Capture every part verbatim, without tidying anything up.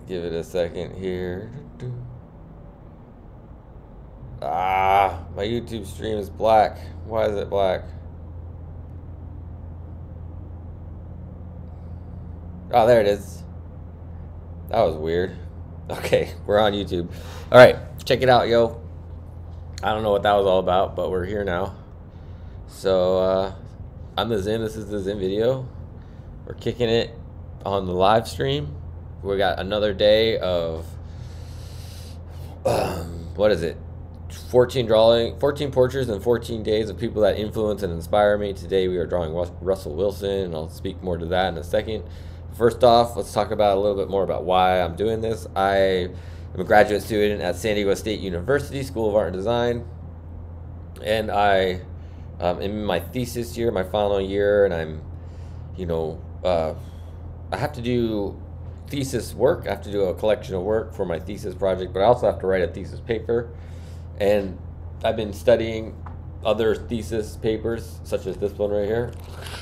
Give it a second here. Ah, my YouTube stream is black. Why is it black? Oh, there it is. That was weird. Okay, we're on YouTube. All right, check it out, yo. I don't know what that was all about, but we're here now. So, uh, I'm the Zen. This is the Zen video. We're kicking it on the live stream. We got another day of, um, what is it? fourteen drawing, fourteen portraits and fourteen days of people that influence and inspire me. Today we are drawing Russell Wilson, and I'll speak more to that in a second. First off, let's talk about a little bit more about why I'm doing this. I am a graduate student at San Diego State University School of Art and Design, and I um, am in my thesis year, my final year, and I'm, you know, uh, I have to do thesis work. I have to do a collection of work for my thesis project, but I also have to write a thesis paper. And I've been studying other thesis papers, such as this one right here.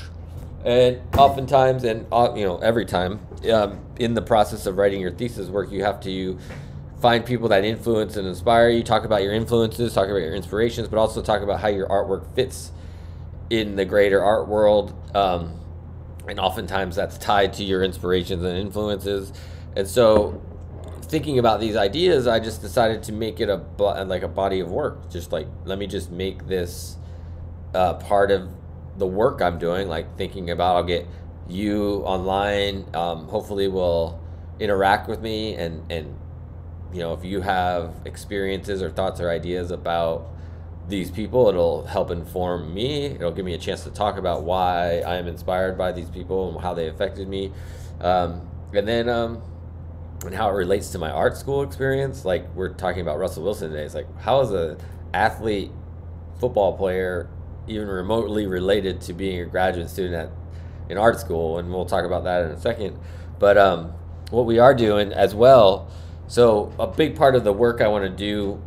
And oftentimes, and uh, you know, every time, um, in the process of writing your thesis work, you have to find people that influence and inspire you. Talk about your influences, talk about your inspirations, but also talk about how your artwork fits in the greater art world. Um, and oftentimes, that's tied to your inspirations and influences. And so, thinking about these ideas, I just decided to make it a like a body of work. Just like, let me just make this uh, part of the work I'm doing. Like thinking about, I'll get you online. Um, hopefully, will interact with me, and and you know, if you have experiences or thoughts or ideas about these people, it'll help inform me. It'll give me a chance to talk about why I am inspired by these people and how they affected me, um, and then. Um, and how it relates to my art school experience. Like we're talking about Russell Wilson today. It's like, how is a athlete, football player even remotely related to being a graduate student at in art school? And we'll talk about that in a second. But um, what we are doing as well, so a big part of the work I want to do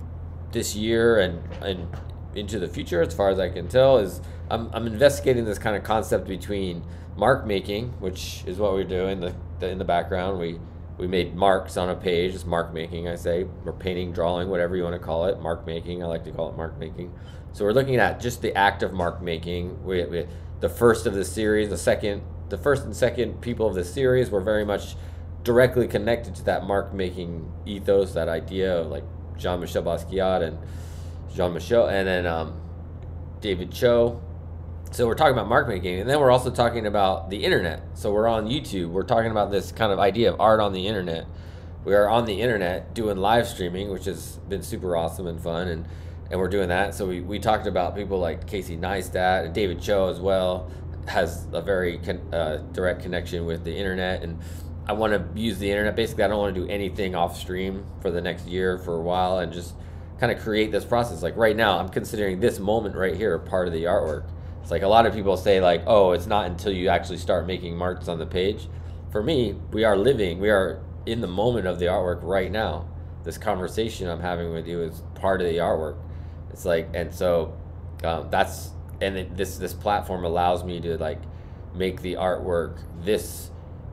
this year and, and into the future, as far as I can tell, is I'm, I'm investigating this kind of concept between mark making, which is what we're doing the, the, in the background. We We made marks on a page. It's mark making, I say, or painting, drawing, whatever you want to call it. Mark making, I like to call it mark making. So we're looking at just the act of mark making. We, we, the first of the series, the second, the first and second people of the series were very much directly connected to that mark making ethos, that idea of like Jean-Michel Basquiat and Jean-Michel, and then um, David Cho. So we're talking about mark making, and then we're also talking about the internet. So we're on YouTube. We're talking about this kind of idea of art on the internet. We are on the internet doing live streaming, which has been super awesome and fun, and, and we're doing that. So we, we talked about people like Casey Neistat and David Cho as well, has a very con, uh, direct connection with the internet. And I want to use the internet. Basically, I don't want to do anything off stream for the next year for a while, and just kind of create this process. Like right now, I'm considering this moment right here part of the artwork. It's like a lot of people say like, oh, it's not until you actually start making marks on the page. For me, we are living, we are in the moment of the artwork right now. This conversation I'm having with you is part of the artwork. It's like, and so um, that's, and it, this this platform allows me to like make the artwork this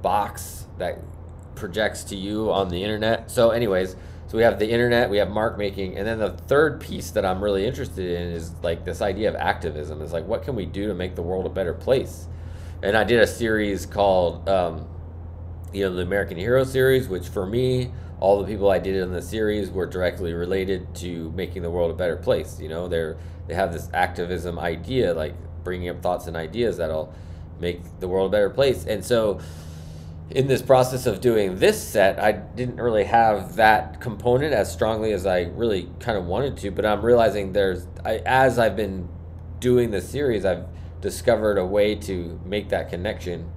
box that projects to you on the internet. So anyways, so we have the internet, we have mark making, and then the third piece that I'm really interested in is like this idea of activism. Is like, what can we do to make the world a better place? And I did a series called, um, you know, the American Hero series, which for me, all the people I did in the series were directly related to making the world a better place. You know, they're they have this activism idea, like bringing up thoughts and ideas that'll make the world a better place. And so, in this process of doing this set, I didn't really have that component as strongly as I really kind of wanted to, but I'm realizing there's, I, as I've been doing this series, I've discovered a way to make that connection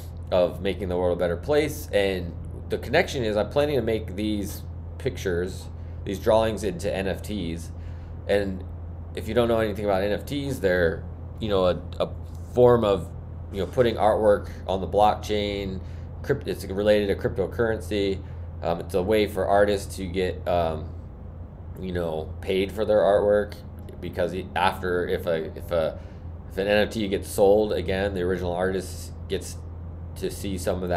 of making the world a better place. And the connection is I'm planning to make these pictures, these drawings into N F Ts. And if you don't know anything about N F Ts, they're, you know, a, a form of, you know, putting artwork on the blockchain. It's related to cryptocurrency. Um, it's a way for artists to get, um, you know, paid for their artwork, because after if a if a if an N F T gets sold again, the original artist gets to see some of that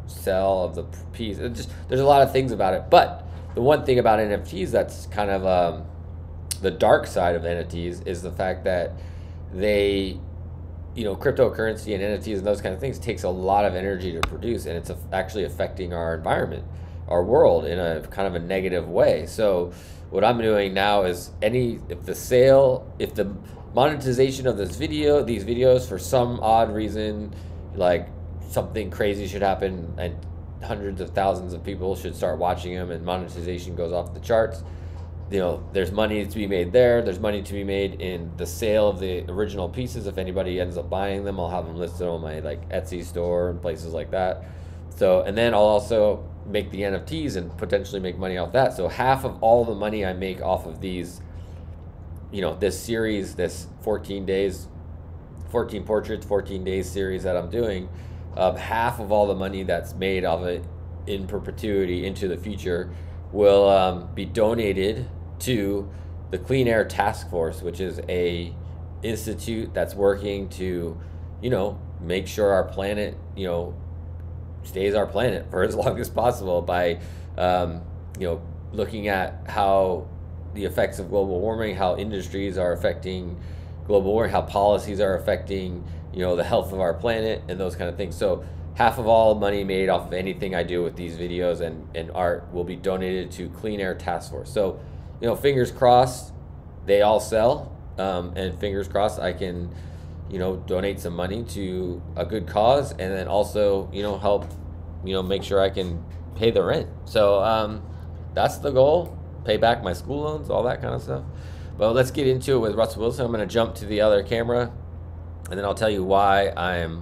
sell of the piece. It just there's a lot of things about it, but the one thing about N F Ts that's kind of um, the dark side of N F Ts is the fact that they, you know, cryptocurrency and N F Ts and those kind of things takes a lot of energy to produce, and it's actually affecting our environment, our world in a kind of a negative way. So what I'm doing now is any, if the sale, if the monetization of this video, these videos for some odd reason, like something crazy should happen and hundreds of thousands of people should start watching them and monetization goes off the charts, you know, there's money to be made there. There's money to be made in the sale of the original pieces. If anybody ends up buying them, I'll have them listed on my like Etsy store and places like that. So, and then I'll also make the N F Ts and potentially make money off that. So half of all the money I make off of these, you know, this series, this fourteen days, fourteen portraits, fourteen days series that I'm doing, um, half of all the money that's made off it in perpetuity into the future will um, be donated to the Clean Air Task Force, which is a institute that's working to, you know, make sure our planet, you know, stays our planet for as long as possible by, um, you know, looking at how the effects of global warming, how industries are affecting global warming, how policies are affecting, you know, the health of our planet and those kind of things. So half of all money made off of anything I do with these videos and, and art will be donated to Clean Air Task Force. So, you know, fingers crossed they all sell, um, and fingers crossed I can, you know, donate some money to a good cause, and then also, you know, help, you know, make sure I can pay the rent. So um, that's the goal, pay back my school loans, all that kind of stuff. But let's get into it with Russell Wilson. I'm going to jump to the other camera, and then I'll tell you why I'm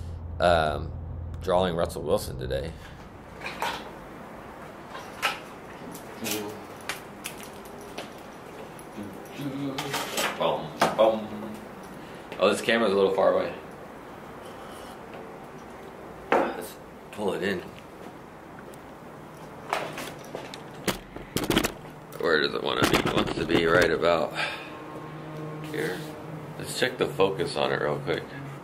um, drawing Russell Wilson today. Boom, boom. Oh, this camera's a little far away. Let's pull it in. Where does it want to be? It wants to be right about here. Let's check the focus on it real quick.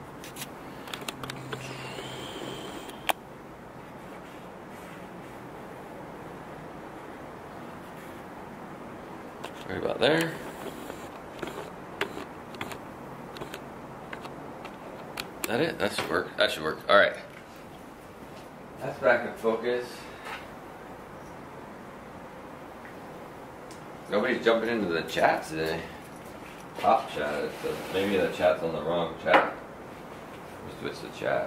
Right about there. Is that it? That should work. That should work. All right. That's back in focus. Nobody's jumping into the chat today. Top chat. It says maybe the chat's on the wrong chat. Let's switch the chat.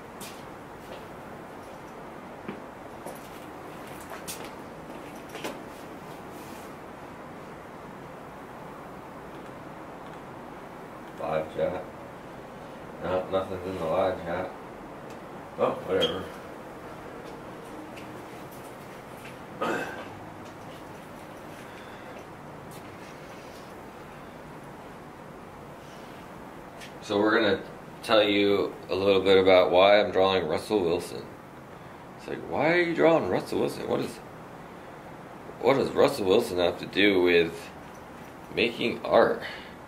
Live chat. No, nothing's in the live chat. Oh, whatever. So we're going to tell you a little bit about why I'm drawing Russell Wilson. It's like, why are you drawing Russell Wilson? What is, what does Russell Wilson have to do with making art?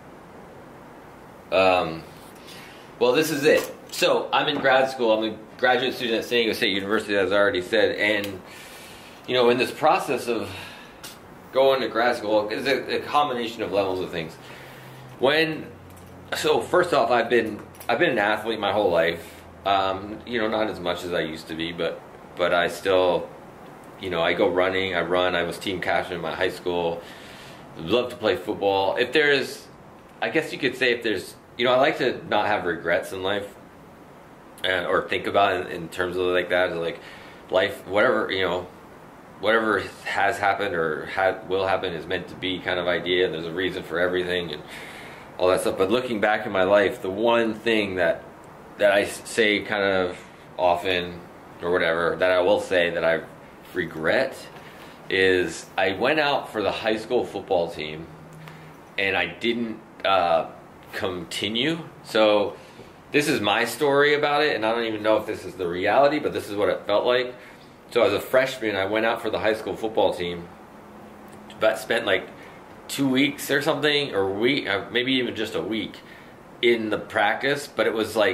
Um, well, this is it. So I'm in grad school. I'm a graduate student at San Diego State University, as I already said. And, you know, in this process of going to grad school, it's a, a combination of levels of things. When, so first off, I've been, I've been an athlete my whole life. Um, you know, not as much as I used to be, but, but I still, you know, I go running, I run, I was team captain in my high school. Love to play football. If there's, I guess you could say if there's, you know, I like to not have regrets in life, and, or think about it in, in terms of like that, like life, whatever, you know, whatever has happened or had, will happen is meant to be kind of idea, and there's a reason for everything and all that stuff. But looking back in my life, the one thing that that I say kind of often or whatever that I will say that I regret is I went out for the high school football team and I didn't uh, continue. So this is my story about it, and I don't even know if this is the reality, but this is what it felt like. So as a freshman, I went out for the high school football team, but spent like two weeks or something, or week, maybe even just a week in the practice. But it was like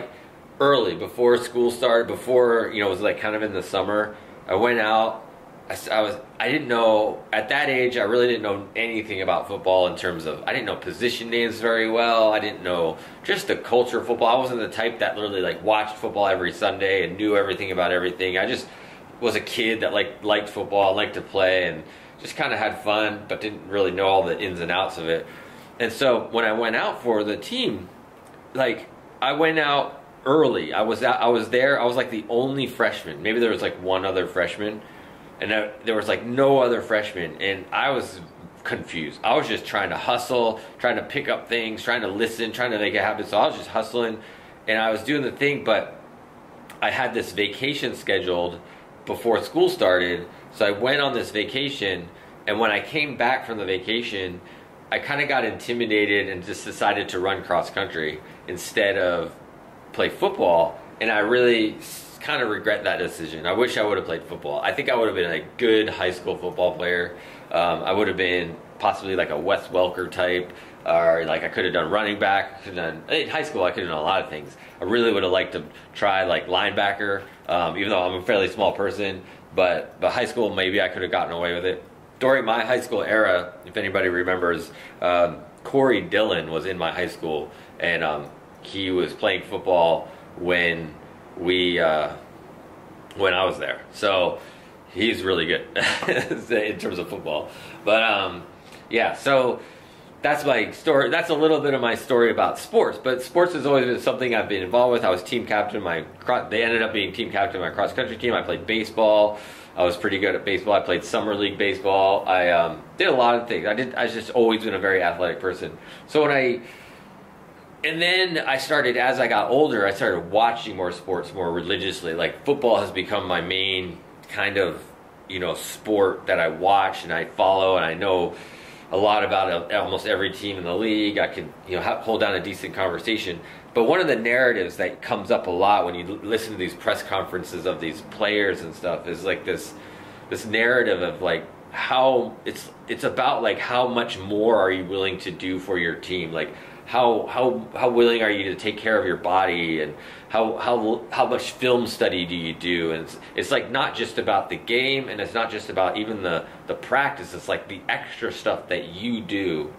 early, before school started, before, you know, it was like kind of in the summer. I went out. I, s- I was I didn't know at that age. I really didn't know anything about football in terms of I didn't know position names very well. I didn't know just the culture of football. I wasn't the type that literally like watched football every Sunday and knew everything about everything. I just was a kid that like liked football, liked to play, and just kind of had fun, but didn't really know all the ins and outs of it. And so when I went out for the team, like I went out early. I was out, I was there. I was like the only freshman. Maybe there was like one other freshman, and I, there was like no other freshman, and I was confused. I was just trying to hustle, trying to pick up things, trying to listen, trying to make it happen. So I was just hustling, and I was doing the thing, but I had this vacation scheduled before school started. So I went on this vacation, and when I came back from the vacation, I kind of got intimidated and just decided to run cross country instead of play football. And I really kind of regret that decision. I wish I would have played football. I think I would have been a good high school football player. Um, I would have been possibly like a Wes Welker type, or like I could have done running back. Could have done, in high school, I could have done a lot of things. I really would have liked to try like linebacker, um, even though I'm a fairly small person. But but high school, maybe I could have gotten away with it. During my high school era, if anybody remembers, um, Corey Dillon was in my high school, and um, he was playing football when we uh, when I was there. So he's really good in terms of football. But um, yeah, so that's my story. That's a little bit of my story about sports. But sports has always been something I've been involved with. I was team captain of my they ended up being team captain of my cross country team. I played baseball. I was pretty good at baseball. I played summer league baseball. I um, did a lot of things. I did. I just always been a very athletic person. So when I and then I started, as I got older, I started watching more sports more religiously. Like football has become my main kind of, you know, sport that I watch and I follow, and I know a lot about almost every team in the league. I can, you know, hold down a decent conversation. But one of the narratives that comes up a lot when you listen to these press conferences of these players and stuff is like this this narrative of like how it's it's about like how much more are you willing to do for your team, like how how how willing are you to take care of your body, and how how how much film study do you do. And it's, it's like not just about the game, and it's not just about even the the practice. It's like the extra stuff that you do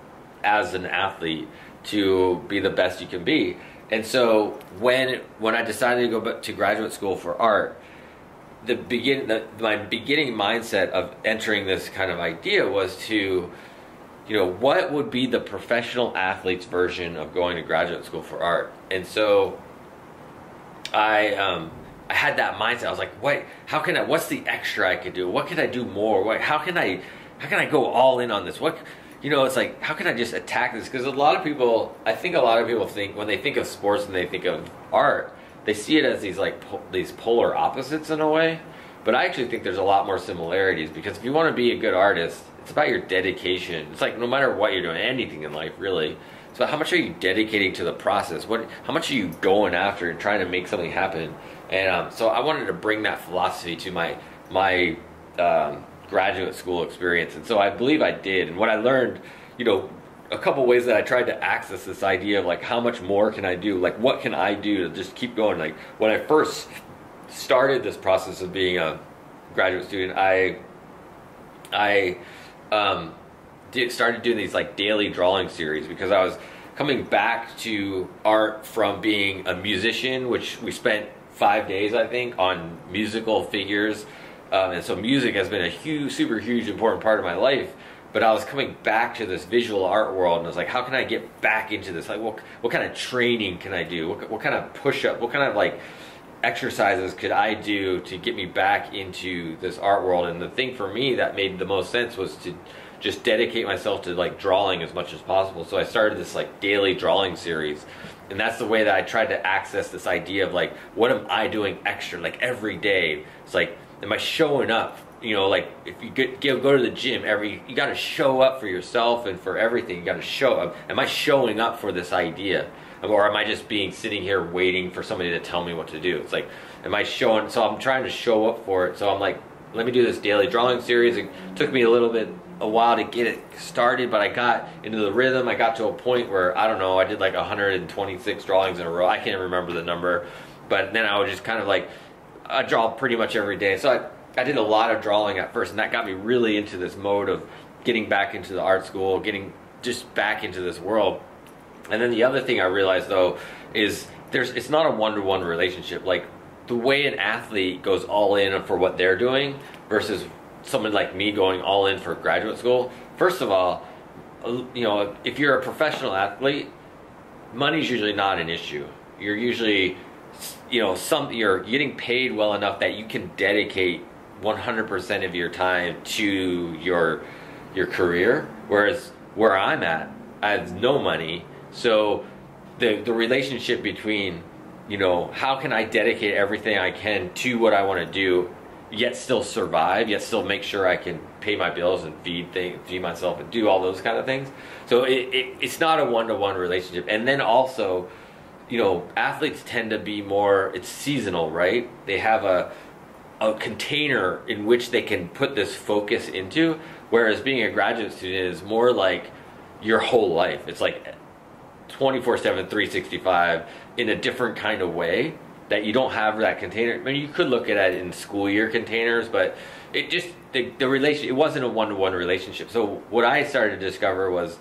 as an athlete to be the best you can be. And so when when I decided to go back to graduate school for art, the begin the, my beginning mindset of entering this kind of idea was to, you know, what would be the professional athlete's version of going to graduate school for art. And so I um I had that mindset. I was like, what how can I what's the extra I could do? What can I do more? What how can I how can I go all in on this? What You know, it's like, how can I just attack this? Because a lot of people, I think a lot of people think, when they think of sports and they think of art, they see it as these like po- these polar opposites in a way. But I actually think there's a lot more similarities, because if you want to be a good artist, it's about your dedication. It's like no matter what you're doing, anything in life really, it's about how much are you dedicating to the process? What, how much are you going after and trying to make something happen? And um, so I wanted to bring that philosophy to my my. Um, graduate school experience. And so I believe I did. And what I learned, you know, a couple ways that I tried to access this idea of like, how much more can I do? Like, what can I do to just keep going? Like, when I first started this process of being a graduate student, I, I, um, did, started doing these like daily drawing series, because I was coming back to art from being a musician, which we spent five days, I think, on musical figures. Um, and so music has been a huge, super huge, important part of my life. But I was coming back to this visual art world, and I was like, how can I get back into this? Like, what what kind of training can I do? What, what kind of push-up, what kind of like exercises could I do to get me back into this art world? And the thing for me that made the most sense was to just dedicate myself to like drawing as much as possible. So I started this like daily drawing series. And that's the way that I tried to access this idea of like, what am I doing extra, like every day? It's like, am I showing up? You know, like if you get, go go to the gym every, you got to show up for yourself and for everything. You got to show up. Am I showing up for this idea, or am I just being sitting here waiting for somebody to tell me what to do? It's like, am I showing? So I'm trying to show up for it. So I'm like let me do this daily drawing series. It took me a little bit, a while to get it started, but I got into the rhythm. I got to a point where, I don't know, I did like one hundred twenty-six drawings in a row. I can't remember the number, but then I was just kind of like, I draw pretty much every day. So I, I did a lot of drawing at first, and that got me really into this mode of getting back into the art school, getting just back into this world. And then the other thing I realized, though, is there's it's not a one-to-one relationship. Like, the way an athlete goes all in for what they're doing versus someone like me going all in for graduate school. First of all, you know, if you're a professional athlete, money's usually not an issue. You're usually, you know, some you're getting paid well enough that you can dedicate one hundred percent of your time to your your career. Whereas where I'm at, I have no money. So the the relationship between, you know, how can I dedicate everything I can to what I want to do, yet still survive, yet still make sure I can pay my bills and feed things, feed myself and do all those kind of things. So it, it it's not a one-to-one relationship. And then also, you know, athletes tend to be more, it's seasonal, right? They have a a container in which they can put this focus into, whereas being a graduate student is more like your whole life. It's like twenty-four seven, three sixty-five in a different kind of way that you don't have that container. I mean, you could look at it in school year containers, but it just, the, the relation, it wasn't a one-to-one relationship. So what I started to discover was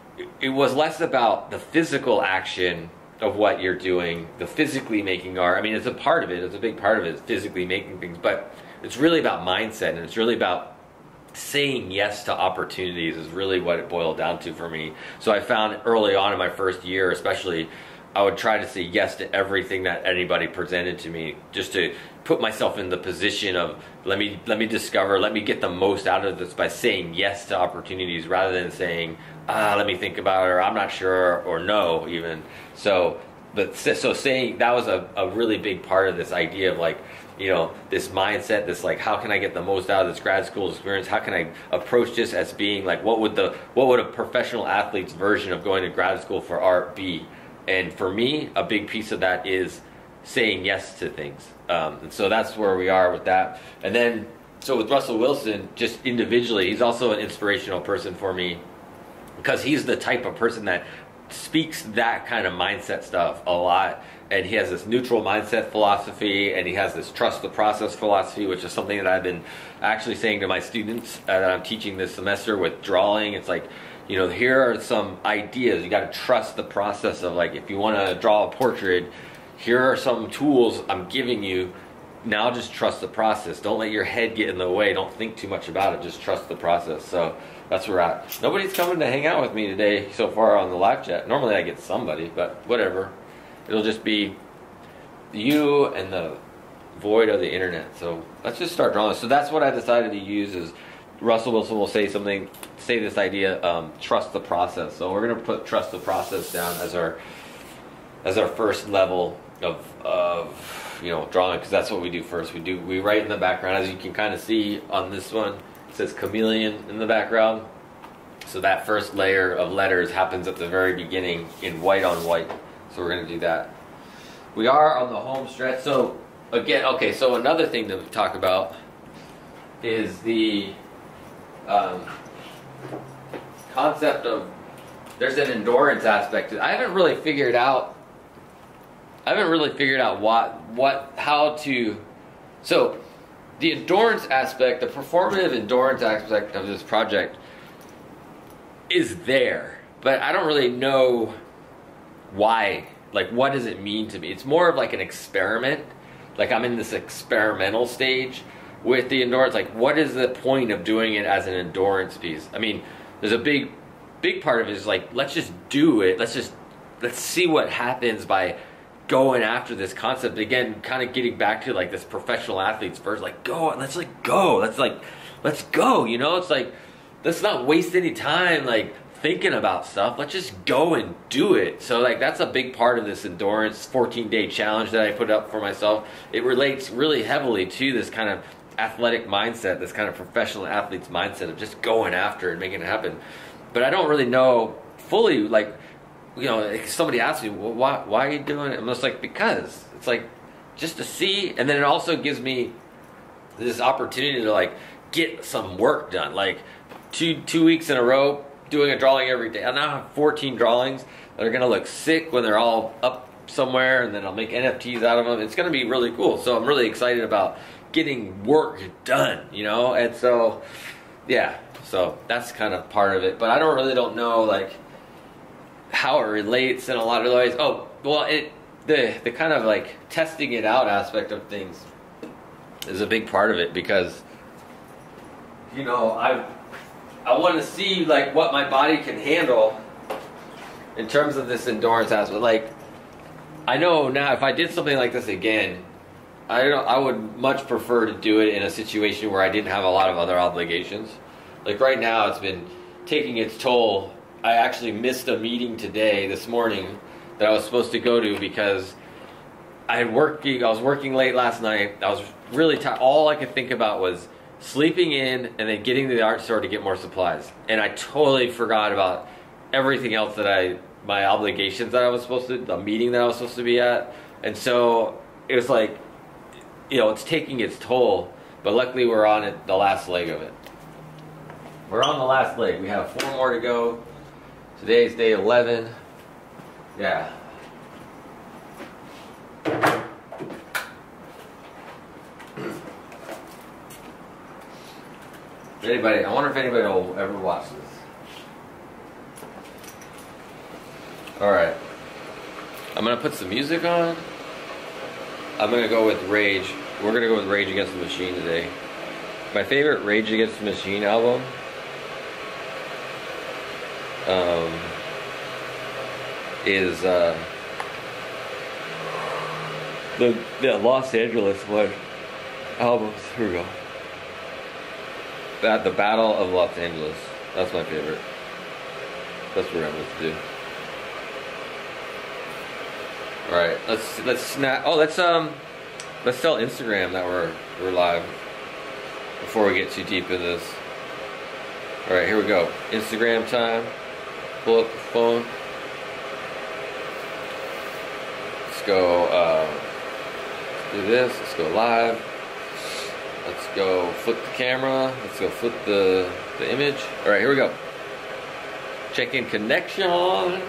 it was less about the physical action of what you're doing, the physically making art. I mean, it's a part of it, it's a big part of it, physically making things, but it's really about mindset, and it's really about saying yes to opportunities is really what it boiled down to for me. So I found early on in my first year, especially, I would try to say yes to everything that anybody presented to me, just to put myself in the position of, let me let me discover, let me get the most out of this by saying yes to opportunities rather than saying, ah, let me think about it, or I'm not sure, or no even. So, but so saying, that was a, a really big part of this idea of like, you know, this mindset, this like, how can I get the most out of this grad school experience? How can I approach this as being like, what would the what would a professional athlete's version of going to grad school for art be? And for me, a big piece of that is saying yes to things. Um, and so that's where we are with that. And then, so with Russell Wilson, just individually, he's also an inspirational person for me because he's the type of person that speaks that kind of mindset stuff a lot. And he has this neutral mindset philosophy, and he has this trust the process philosophy, which is something that I've been actually saying to my students uh, that I'm teaching this semester with drawing. It's like, you know, here are some ideas. You got to trust the process of, like, if you want to draw a portrait, here are some tools I'm giving you. Now just trust the process. Don't let your head get in the way. Don't think too much about it. Just trust the process. So that's where we're at. Nobody's coming to hang out with me today so far on the live chat. Normally I get somebody, but whatever. It'll just be you and the void of the internet. So let's just start drawing. So that's what I decided to use is Russell Wilson will say something, say this idea, um, trust the process. So we're going to put trust the process down as our as our first level of, of you know, drawing, because that's what we do first. We do we write in the background, as you can kind of see on this one. It says chameleon in the background. So that first layer of letters happens at the very beginning in white on white. So we're going to do that. We are on the home stretch. So again, okay, so another thing to talk about is the um, concept of, there's an endurance aspect to it. I haven't really figured out I haven't really figured out what what how to so the endurance aspect, the performative endurance aspect of this project is there, but I don't really know why. Like, what does it mean to me? It's more of like an experiment. Like, I'm in this experimental stage with the endurance. Like, what is the point of doing it as an endurance piece? I mean, there's a big, big part of it is like, let's just do it. Let's just, let's see what happens by going after this concept. Again, kind of getting back to like this professional athletes first, like, go, let's like go. Let's like, let's go, you know? It's like, let's not waste any time, like, thinking about stuff. Let's just go and do it. So like that's a big part of this endurance fourteen day challenge that I put up for myself. It relates really heavily to this kind of athletic mindset, this kind of professional athlete's mindset of just going after and making it happen. But I don't really know fully, like, you know, if somebody asks me, well, why, why are you doing it? I'm just like, because. It's like, just to see. And then it also gives me this opportunity to like get some work done. Like two two weeks in a row doing a drawing every day. I now have fourteen drawings that are gonna look sick when they're all up somewhere, and then I'll make N F Ts out of them. It's gonna be really cool. So I'm really excited about getting work done, you know? And so, yeah, so that's kind of part of it. But I don't really don't know like how it relates in a lot of ways. Oh, well, it the the kind of like testing it out aspect of things is a big part of it, because you know I I want to see like what my body can handle in terms of this endurance aspect. Like I know now if I did something like this again, I don't I would much prefer to do it in a situation where I didn't have a lot of other obligations. Like right now, it's been taking its toll. I actually missed a meeting today, this morning, that I was supposed to go to because I had working. I was working late last night. I was really tired. All I could think about was sleeping in and then getting to the art store to get more supplies. And I totally forgot about everything else that I, my obligations that I was supposed to, the meeting that I was supposed to be at. And so it was like, you know, it's taking its toll. But luckily, we're on it, the last leg of it. We're on the last leg. We have four more to go. Today's day eleven. Yeah. Anybody, I wonder if anybody will ever watch this. Alright. I'm going to put some music on. I'm going to go with Rage. We're going to go with Rage Against the Machine today. My favorite Rage Against the Machine album um, is uh, the, the Los Angeles one album. Here we go. That the Battle of Los Angeles. That's my favorite. That's what I'm going to do. All right, let's let's snap. Oh, let's um, let's tell Instagram that we're we're live before we get too deep in this. All right, here we go. Instagram time. Pull up the phone. Let's go. Uh, let's do this. Let's go live. Let's go flip the camera. Let's go flip the the image. All right, here we go. Checking connection.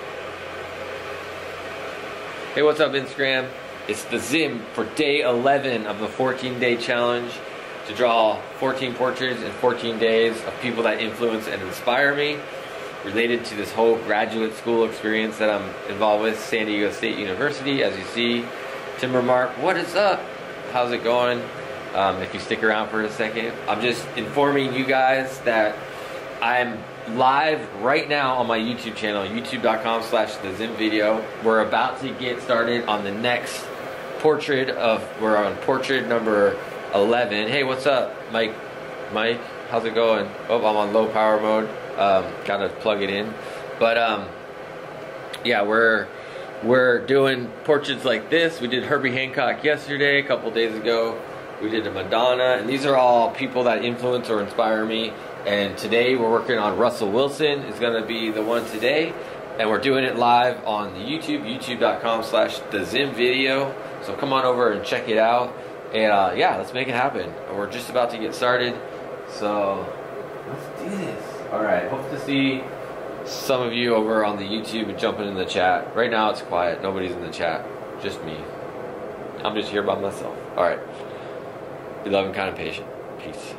Hey, what's up, Instagram? It's the Zim for day eleven of the fourteen day challenge to draw fourteen portraits in fourteen days of people that influence and inspire me, related to this whole graduate school experience that I'm involved with, San Diego State University. As you see, Timber Mark, what is up? How's it going? Um, if you stick around for a second, I'm just informing you guys that I'm live right now on my YouTube channel, youtube.com slash the Zim video. We're about to get started on the next portrait of, we're on portrait number eleven. Hey, what's up, Mike? Mike, how's it going? Oh, I'm on low power mode. Um, gotta plug it in. But um, yeah, we're we're doing portraits like this. We did Herbie Hancock yesterday, a couple days ago. We did a Madonna, and these are all people that influence or inspire me. And today we're working on Russell Wilson. Is going to be the one today, and we're doing it live on the YouTube, youtube.com slash the Zim video. So come on over and check it out, and uh, yeah, let's make it happen. We're just about to get started, so let's do this. All right, hope to see some of you over on the YouTube and jumping in the chat. Right now it's quiet, nobody's in the chat, just me. I'm just here by myself. All right. Be loving, kind, and patient. Peace.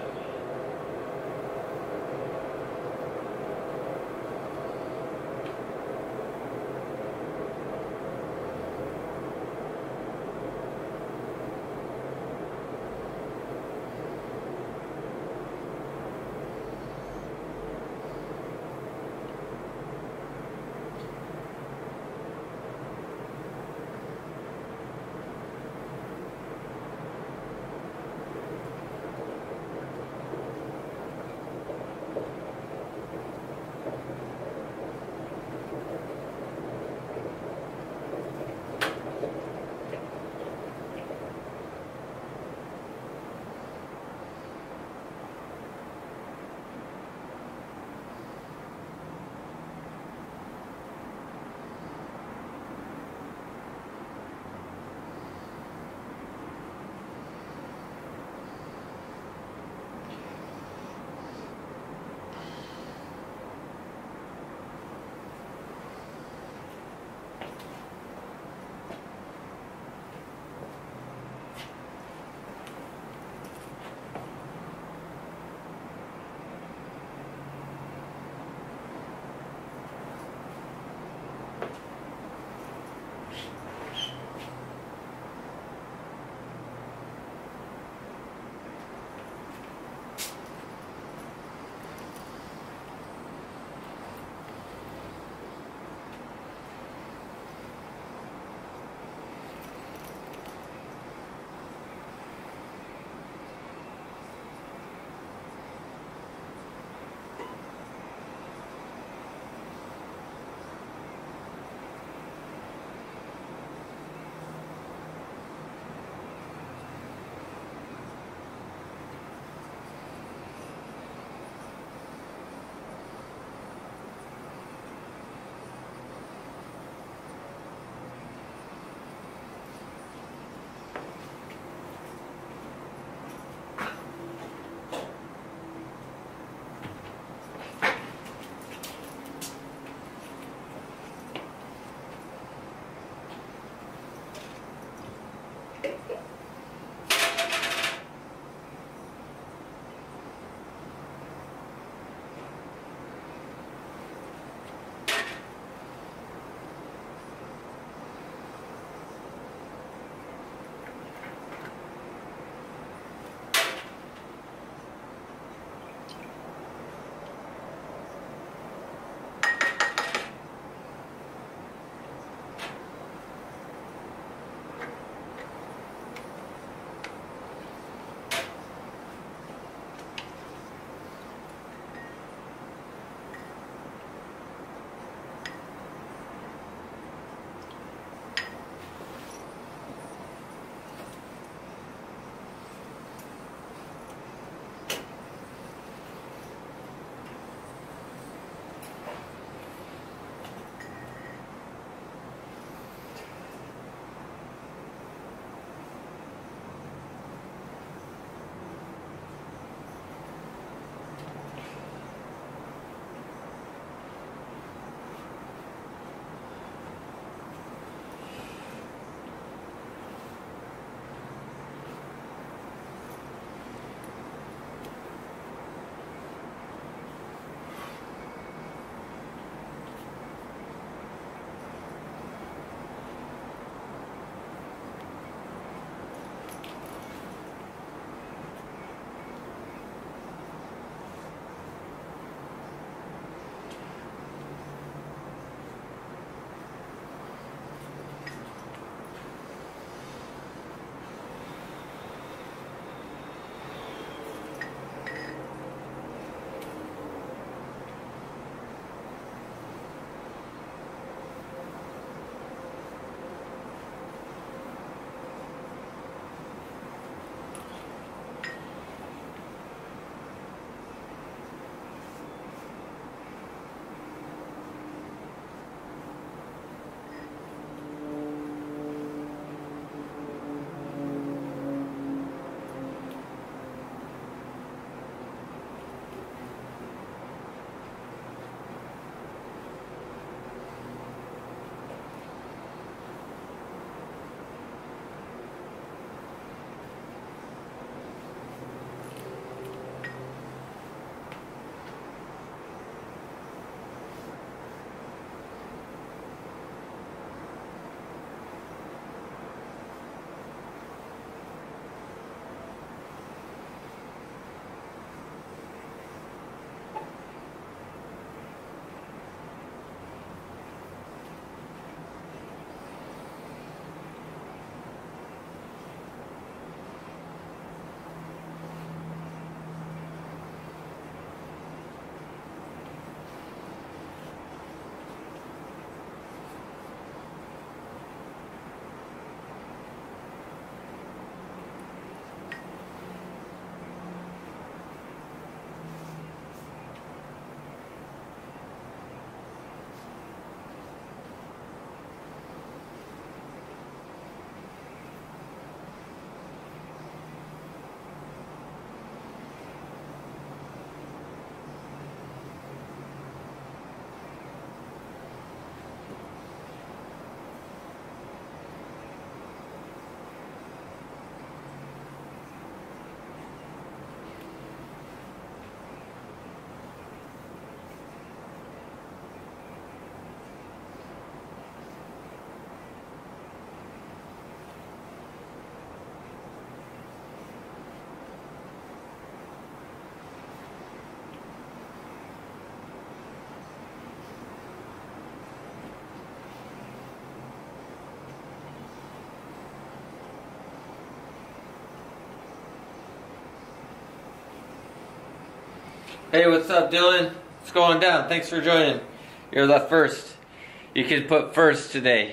Hey, what's up, Dylan? What's going down? Thanks for joining. You're the first. You can put first today.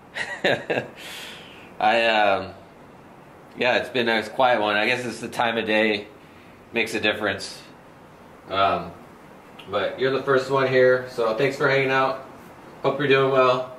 I, um, yeah, it's been a quiet one. I guess it's the time of day. Makes a difference. Um, but you're the first one here, so thanks for hanging out. Hope you're doing well.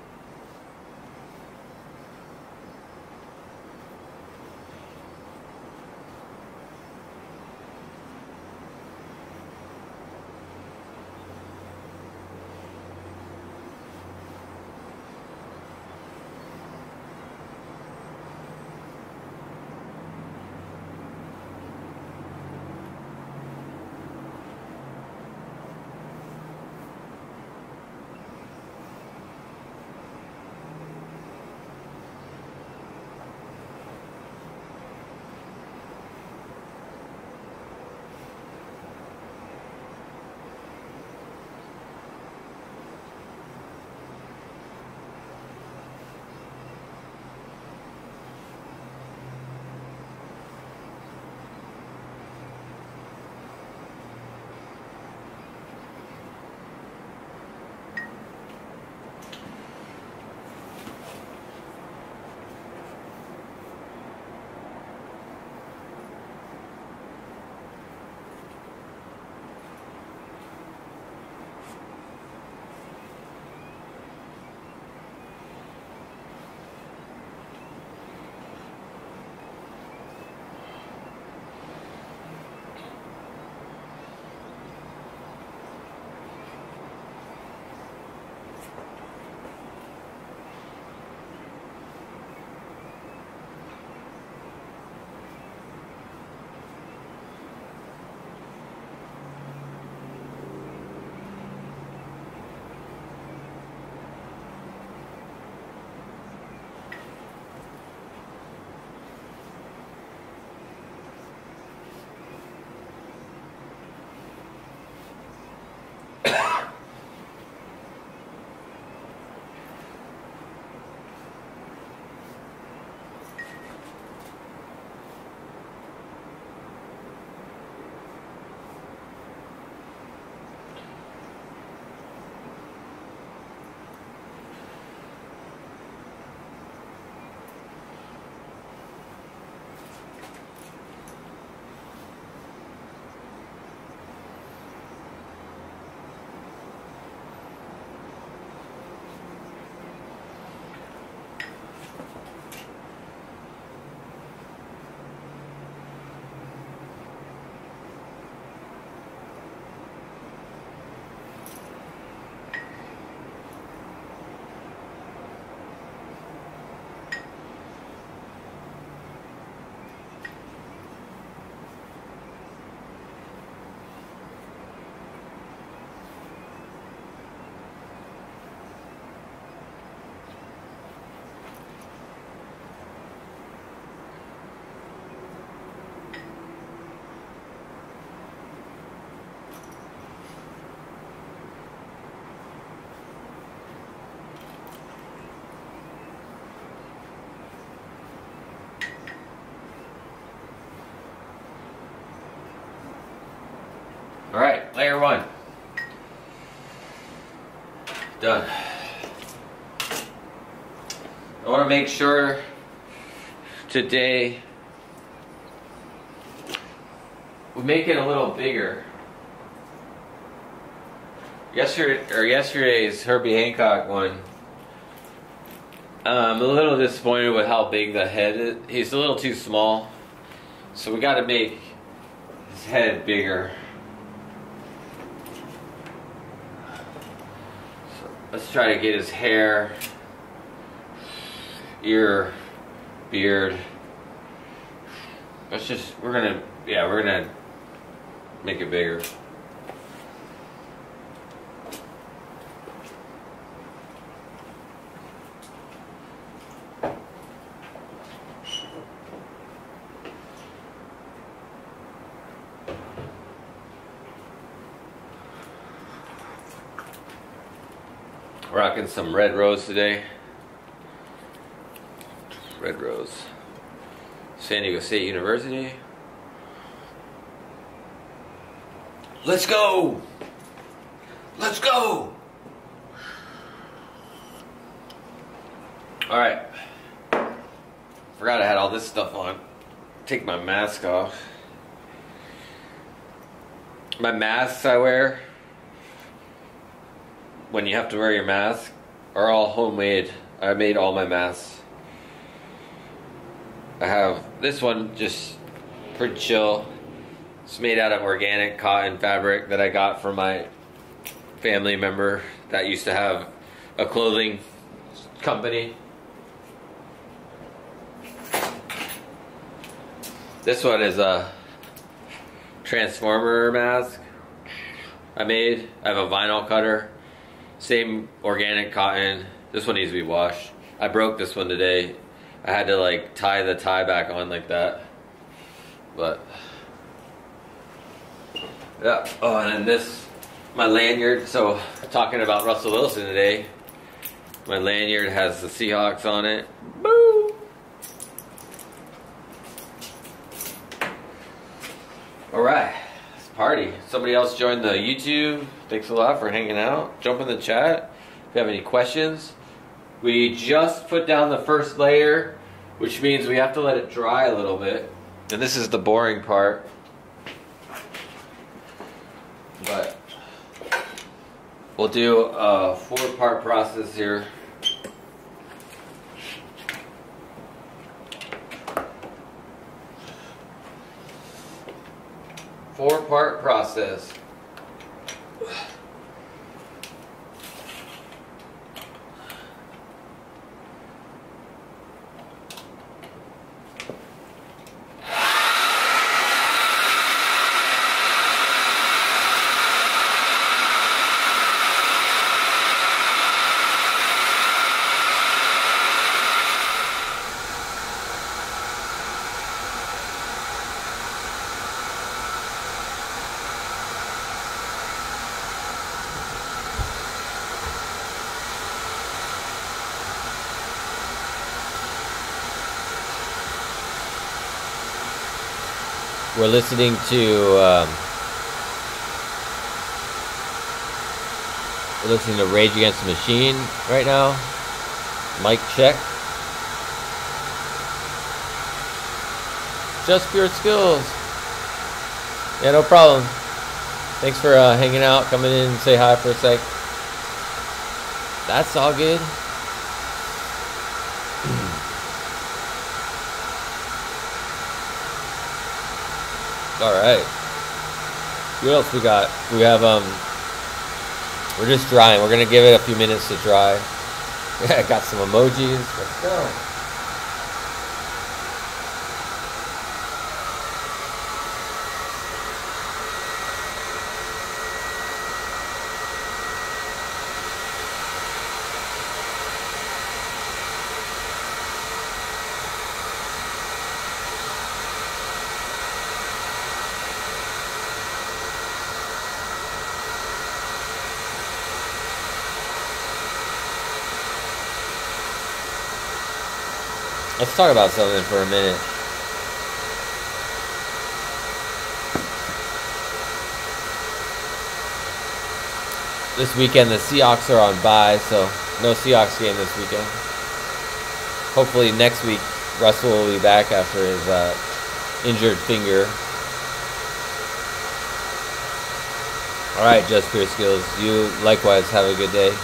Alright, layer one. Done. I want to make sure today we make it a little bigger. Yesterday, or yesterday's Herbie Hancock one, I'm a little disappointed with how big the head is. He's a little too small, so we got to make his head bigger. So let's try to get his hair, ear, beard. Let's just, we're gonna, yeah, we're gonna make it bigger. Rocking some red rose today. Red rose. San Diego State University. Let's go! Let's go! Alright. Forgot I had all this stuff on. Take my mask off. My masks I wear, when you have to wear your mask, are all homemade. I made all my masks. I have this one, just pretty chill. It's made out of organic cotton fabric that I got from my family member that used to have a clothing company. This one is a Transformer mask I made. I have a vinyl cutter. Same organic cotton. This one needs to be washed. I broke this one today. I had to like tie the tie back on like that. But yeah. Oh, and then this, my lanyard. So talking about Russell Wilson today. My lanyard has the Seahawks on it. Boo! Alright, let's party. Somebody else joined the YouTube. Thanks a lot for hanging out. Jump in the chat if you have any questions. We just put down the first layer, which means we have to let it dry a little bit. And this is the boring part. But we'll do a four-part process here. Four-part process. We're listening to um, we're listening to Rage Against the Machine right now. Mic check. Just Pure Skills. Yeah, no problem. Thanks for uh, hanging out, coming in and say hi for a sec. That's all good. All right. What else we got? We have um. We're just drying. We're gonna give it a few minutes to dry. Yeah, got some emojis. Let's go. Let's talk about something for a minute. This weekend the Seahawks are on bye, so no Seahawks game this weekend. Hopefully next week Russell will be back after his uh, injured finger. Alright, Just Pure Skills. You likewise have a good day.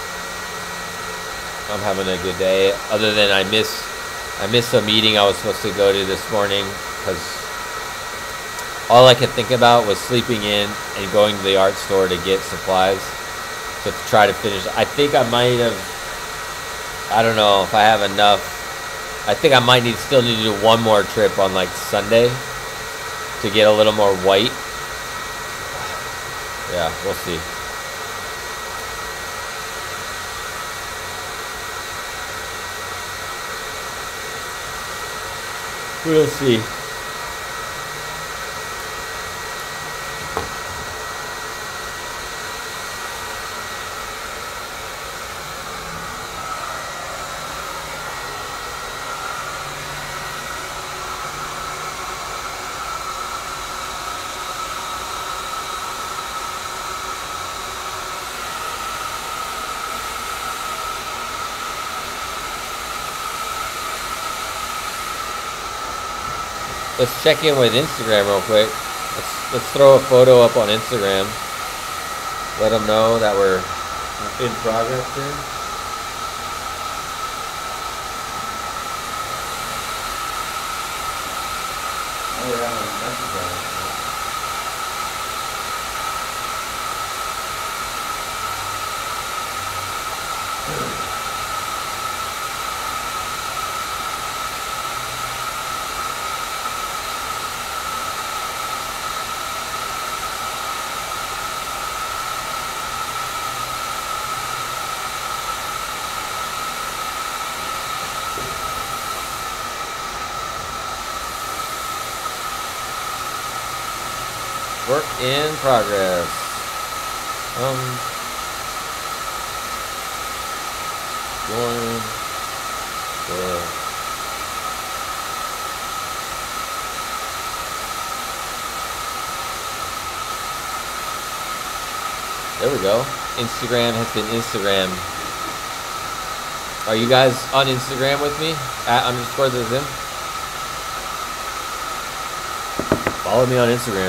I'm having a good day. Other than I miss I missed a meeting I was supposed to go to this morning because all I could think about was sleeping in and going to the art store to get supplies to try to finish. I think I might have, I don't know if I have enough. I think I might need still need to do one more trip on like Sunday to get a little more white. Yeah, we'll see. We'll see. let's check in with Instagram real quick. Let's let's throw a photo up on Instagram. Let them know that we're in progress here. Oh, we're having a message on it. Work in progress. Um, join the There we go. Instagram has been Instagram. Are you guys on Instagram with me? At underscore the Zim. Follow me on Instagram.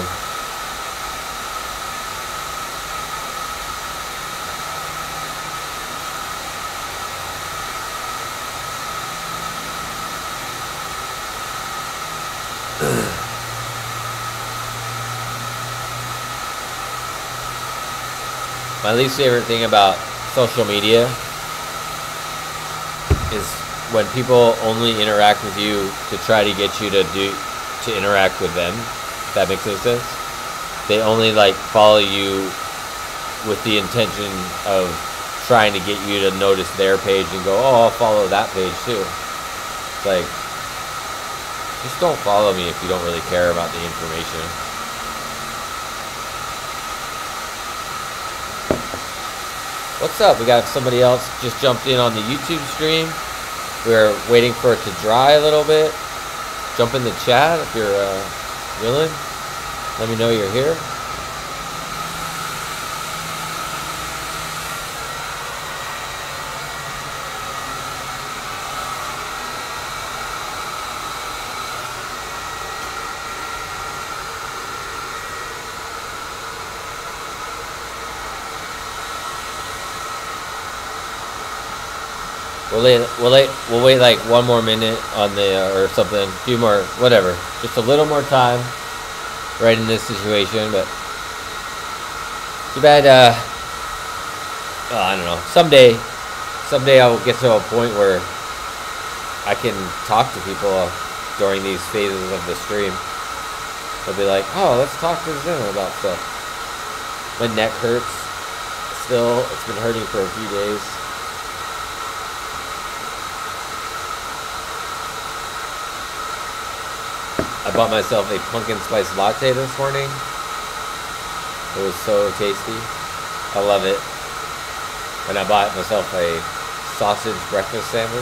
My least favorite thing about social media is when people only interact with you to try to get you to do to interact with them. If that makes any sense. They only like follow you with the intention of trying to get you to notice their page and go, oh, I'll follow that page too. It's like, just don't follow me if you don't really care about the information. What's up? We got somebody else just jumped in on the YouTube stream. We're waiting for it to dry a little bit. Jump in the chat if you're uh, willing. Let me know you're here. We'll wait, we'll wait, we'll wait like one more minute on the, uh, or something, a few more, whatever. Just a little more time right in this situation, but too bad, uh, oh, I don't know. Someday, someday I'll get to a point where I can talk to people during these phases of the stream. They'll be like, oh, let's talk to Zim about stuff. My neck hurts still. It's been hurting for a few days. I bought myself a pumpkin spice latte this morning. It was so tasty. I love it. And I bought myself a sausage breakfast sandwich.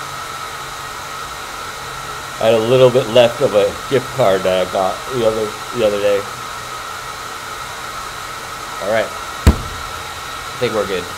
I had a little bit left of a gift card that I got the other the other day. All right. I think we're good.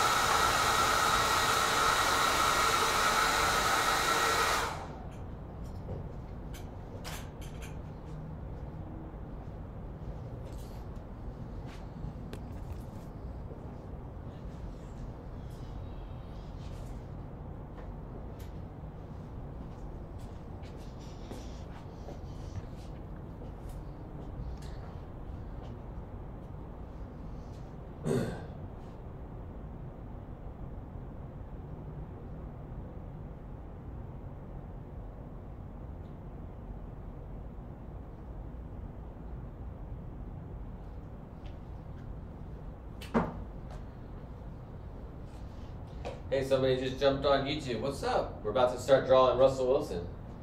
Hey, somebody just jumped on YouTube. What's up? We're about to start drawing Russell Wilson.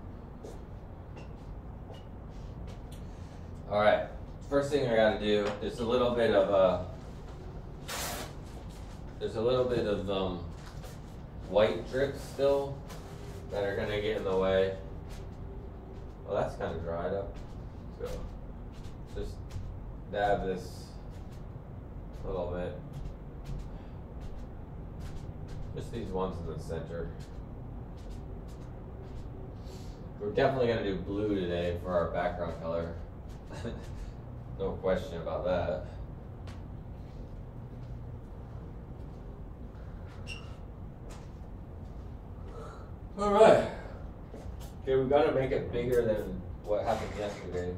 All right. First thing I got to do, there's a little bit of uh, there's a little bit of um, white drips still that are gonna get in the way. Well, that's kind of dried up. So just dab this a little bit. Just these ones in the center. We're definitely gonna do blue today for our background color. No question about that. All right. Okay, we gotta make it bigger than what happened yesterday.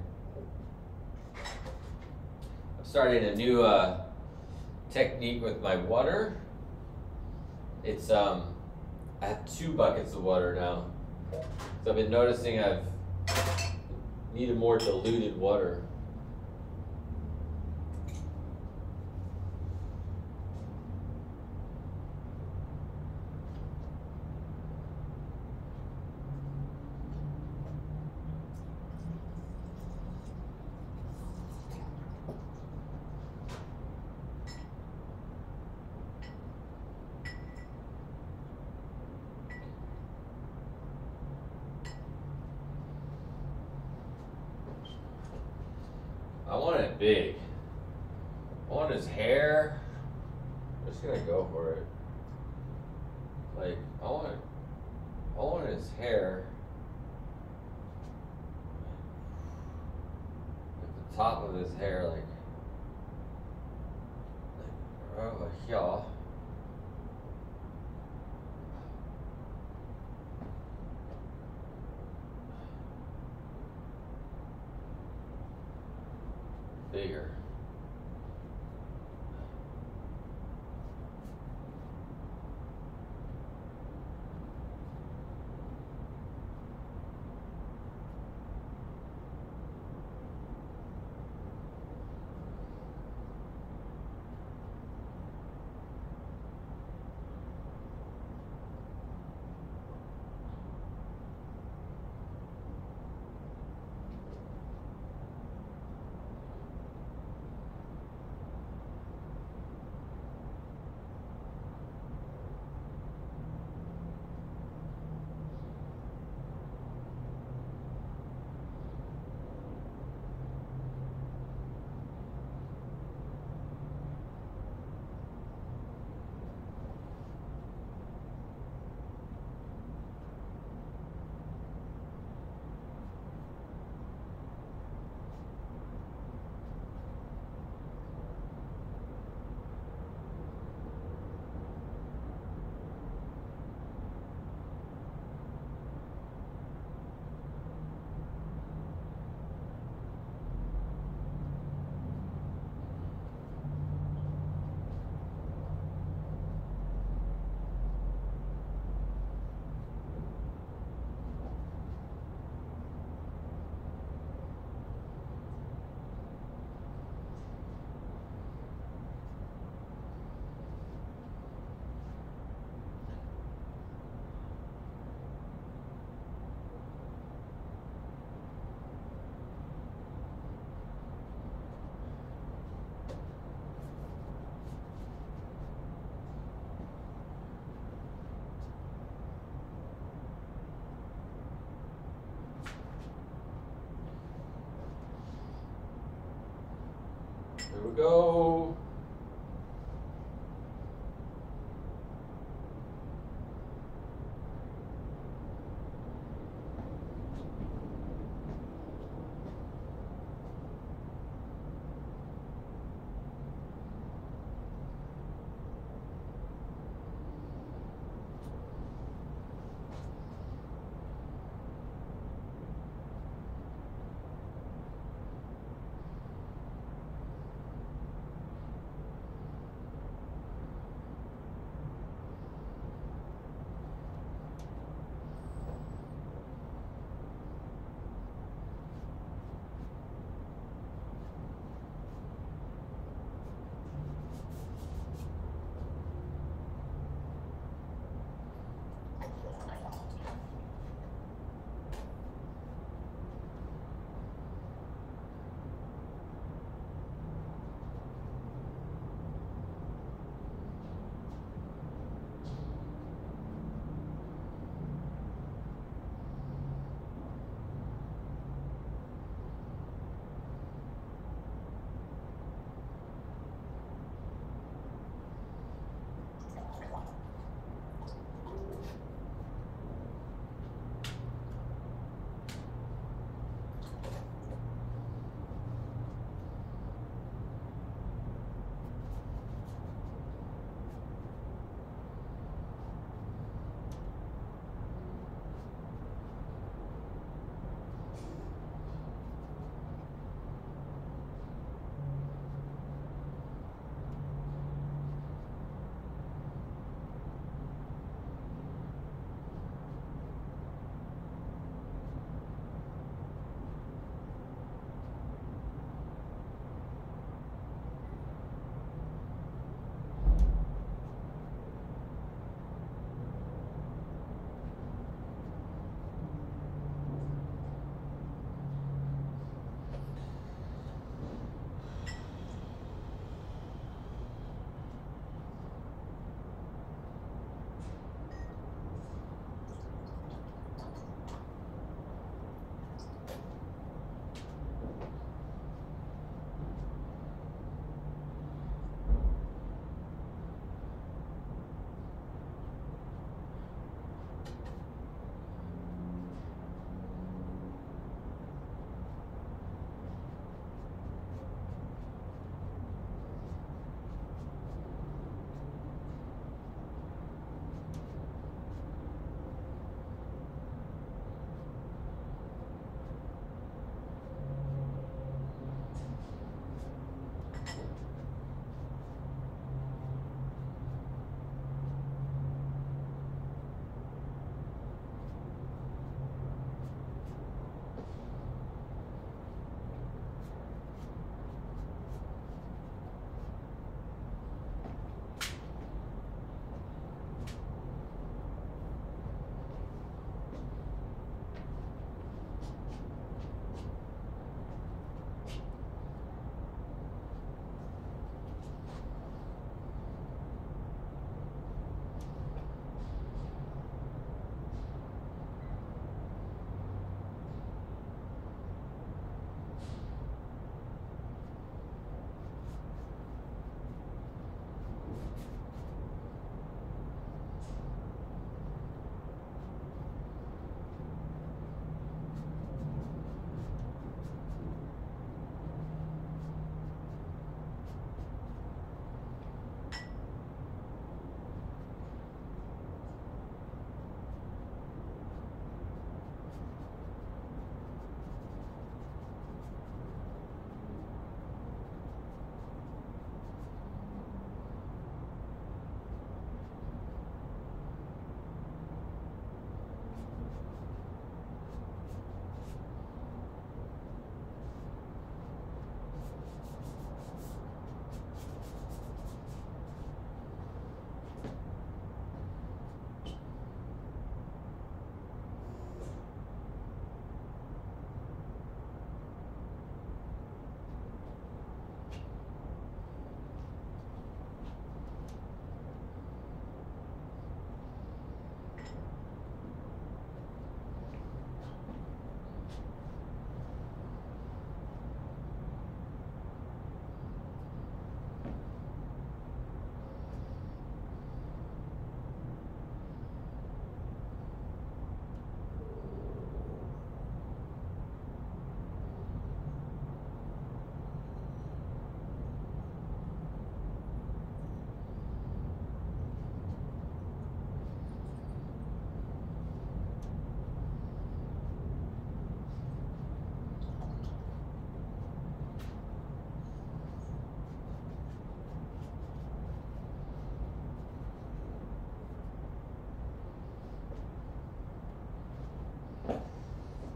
I'm starting a new uh, technique with my water. It's um, I have two buckets of water now. So I've been noticing I've needed more diluted water. I want it big. I want his hair. I'm just gonna go for it. Like, I want I want his hair. Like the top of his hair, like, like right over here. Bigger. Here we go.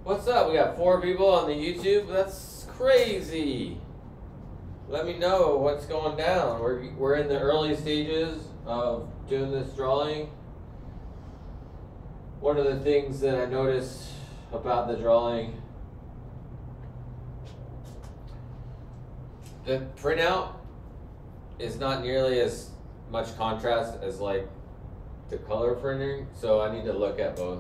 What's up? We got four people on the YouTube. That's crazy. Let me know what's going down. We're, we're in the early stages of doing this drawing. One of the things that I noticed about the drawing, the printout is not nearly as much contrast as like the color printing, so I need to look at both.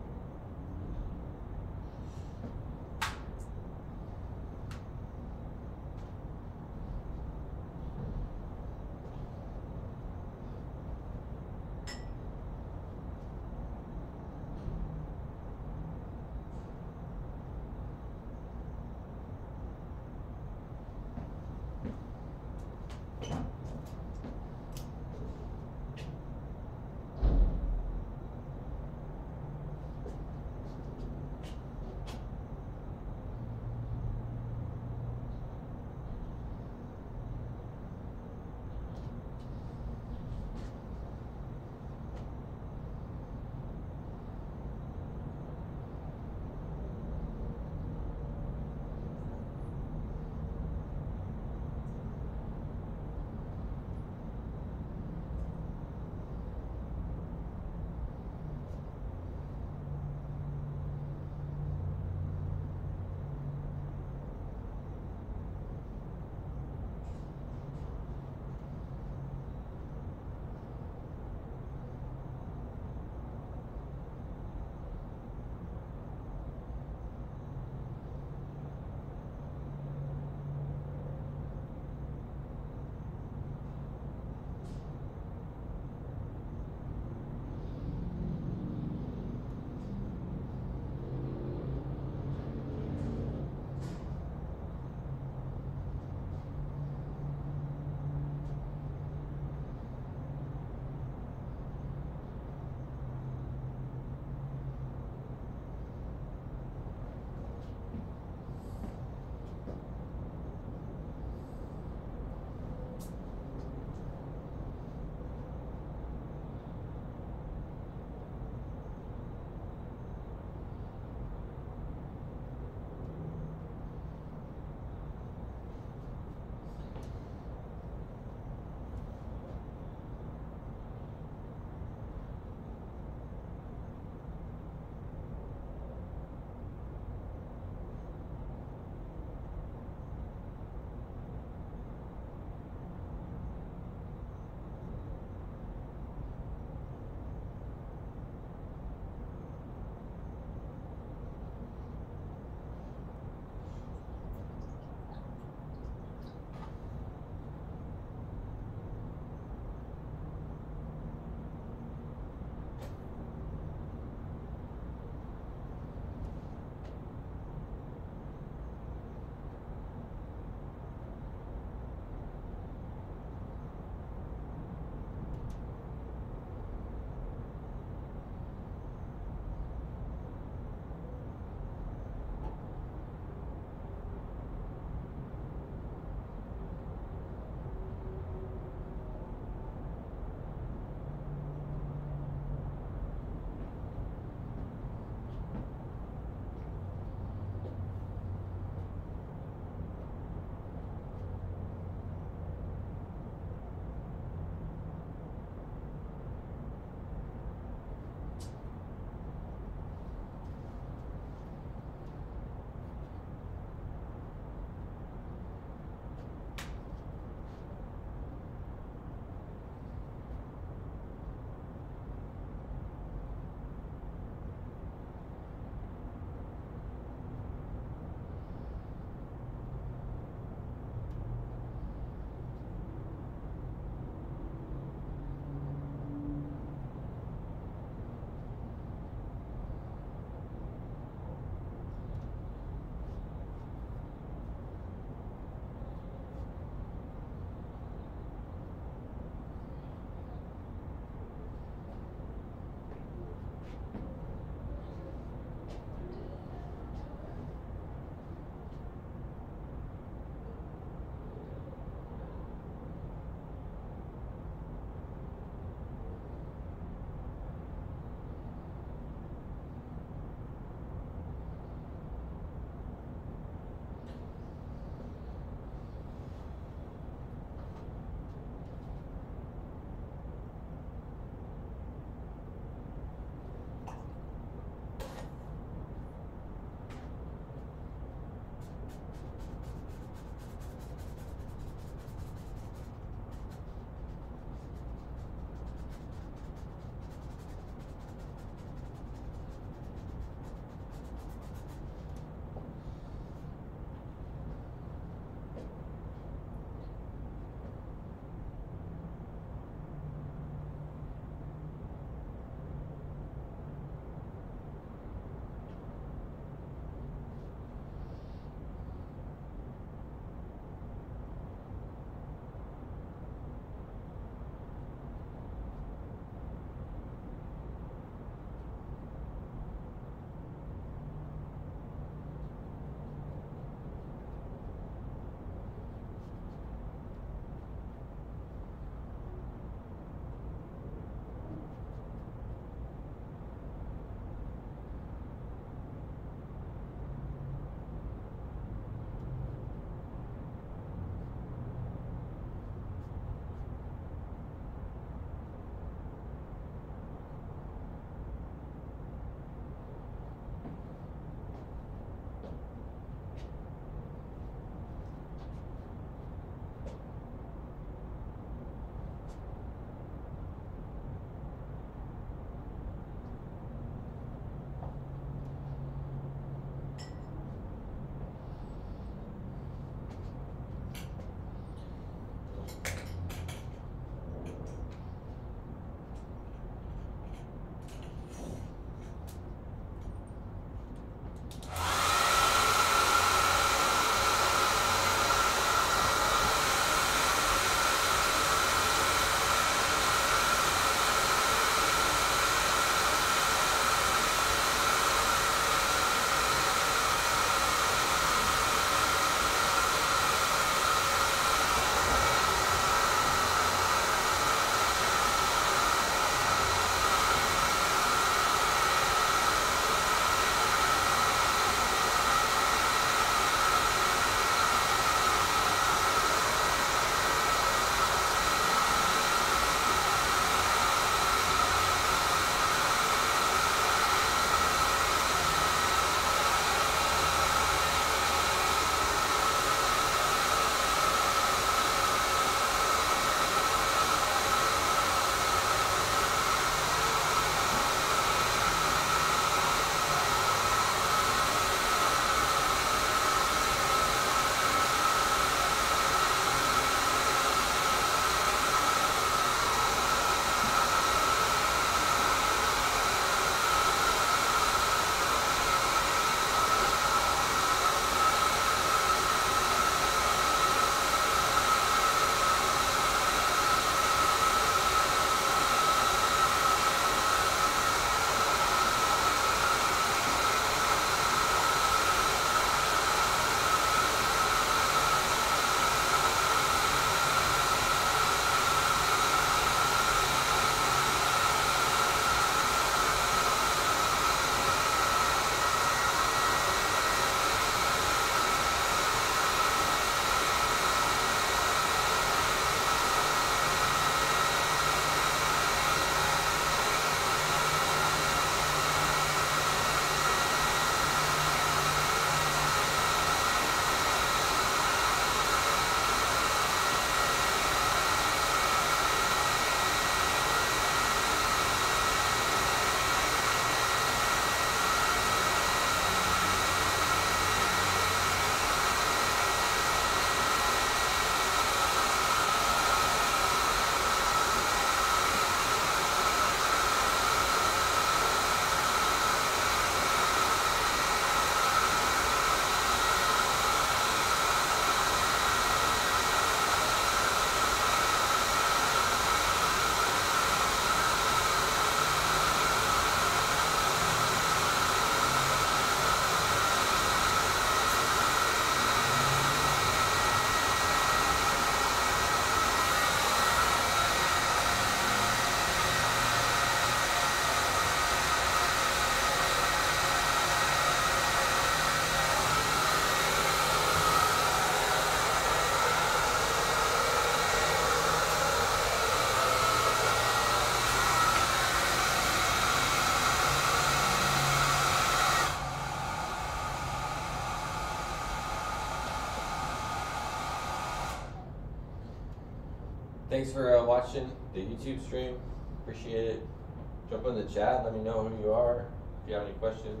thanks for uh, watching the YouTube stream. Appreciate it. Jump in the chat. Let me know who you are. If you have any questions.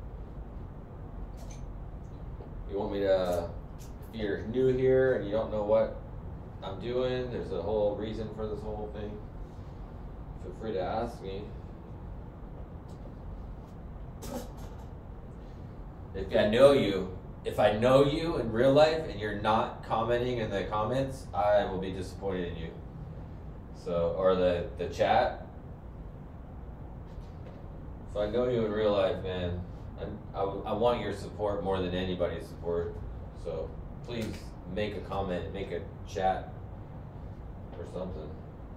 You want me to, if you're new here and you don't know what I'm doing, there's a whole reason for this whole thing. Feel free to ask me. If I know you, if I know you in real life and you're not commenting in the comments, I will be disappointed in you. So, or the, the chat. If I know you in real life, man, I, I, I want your support more than anybody's support. So please make a comment, make a chat or something.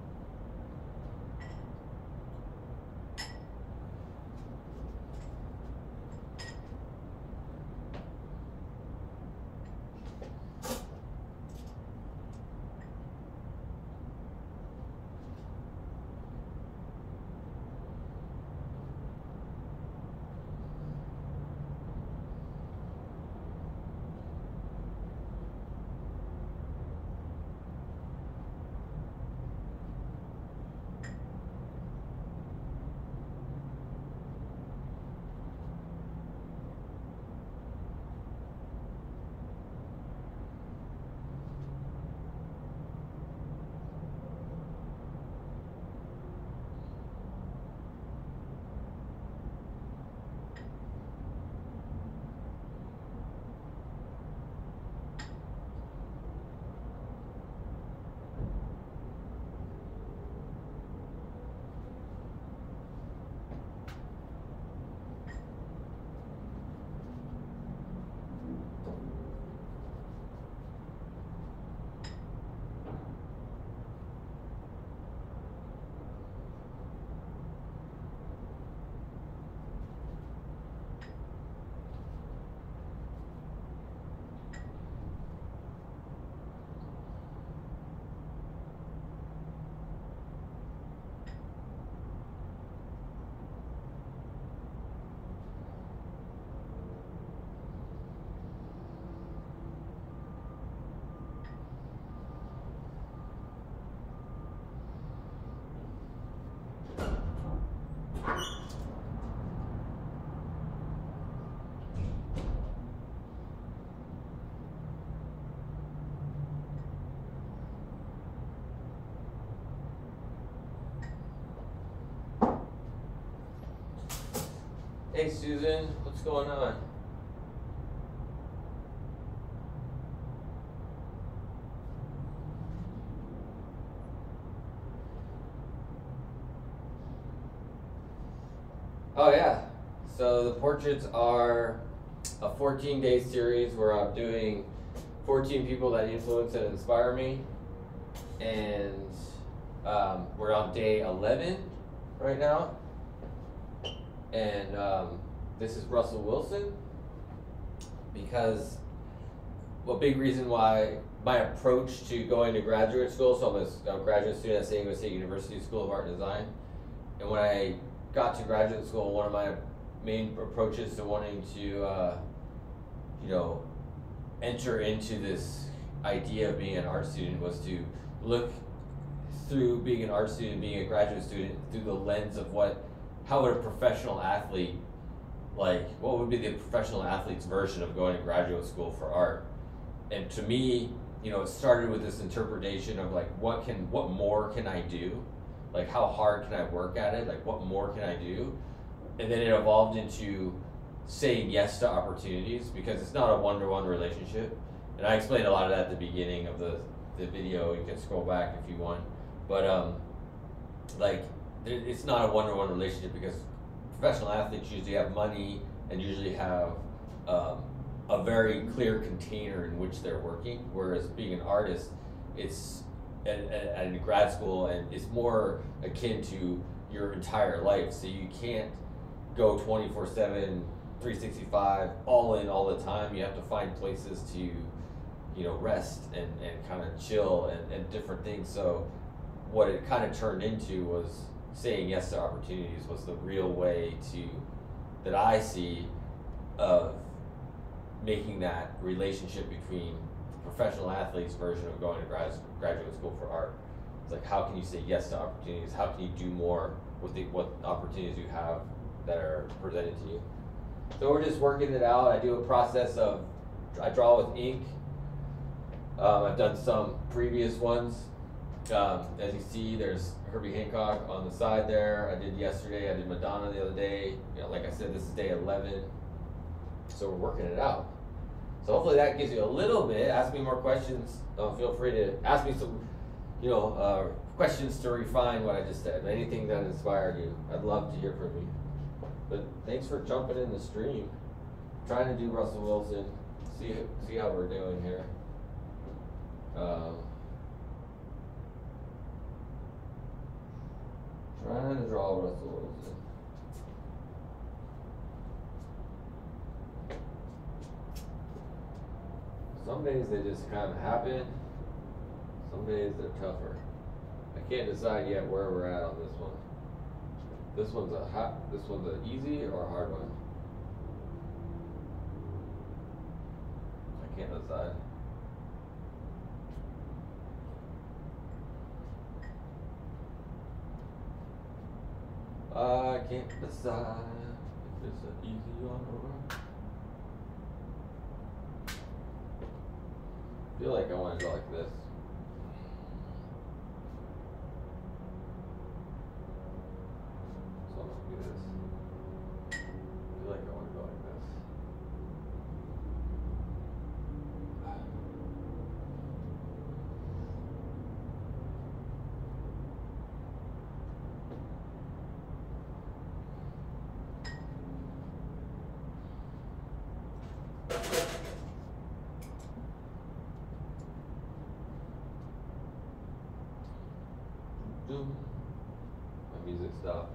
Hey Susan, what's going on? Oh yeah, so the portraits are a fourteen day series where I'm doing fourteen people that influence and inspire me, and um, we're on day eleven right now. And um, this is Russell Wilson, because a big reason why my approach to going to graduate school, so I'm a, I'm a graduate student at San Diego State University School of Art and Design, and when I got to graduate school, one of my main approaches to wanting to, uh, you know, enter into this idea of being an art student was to look through being an art student, being a graduate student, through the lens of what how would a professional athlete, like, what would be the professional athlete's version of going to graduate school for art? And to me, you know, it started with this interpretation of like, what can, what more can I do? Like, how hard can I work at it? Like, what more can I do? And then it evolved into saying yes to opportunities, because it's not a one-to-one relationship. And I explained a lot of that at the beginning of the, the video. You can scroll back if you want. But, um, like, it's not a one-to-one relationship, because professional athletes usually have money and usually have um, a very clear container in which they're working, whereas being an artist, it's at, at, at a grad school, and it's more akin to your entire life. So you can't go twenty-four seven, three sixty-five, all in all the time. You have to find places to, you know, rest and, and kind of chill and, and different things. So what it kind of turned into was saying yes to opportunities was the real way to, that I see, of making that relationship between the professional athlete's version of going to grad, graduate school for art It's like, how can you say yes to opportunities? How can you do more with the, what opportunities you have that are presented to you? So we're just working it out. I do a process of, I draw with ink. Um, I've done some previous ones. Um, as you see, there's Herbie Hancock on the side there. I did yesterday. I did Madonna the other day. You know, like I said, this is day eleven. So we're working it out. So hopefully that gives you a little bit. Ask me more questions. Uh, feel free to ask me some, you know, uh, questions to refine what I just said. Anything that inspired you, I'd love to hear from you. But thanks for jumping in the stream. Trying to do Russell Wilson. See see how we're doing here. Um, trying to draw Russell Wilson. Some days they just kind of happen. Some days they're tougher. I can't decide yet where we're at on this one. This one's a hot. This one's an easy or a hard one. I can't decide. I can't decide if it's an easy one or. I feel like I want to go like this. So I'm gonna do this. I feel like I want to go like this. My music stopped.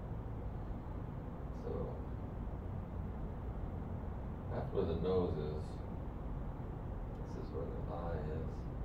So that's where the nose is. This is where the eye is.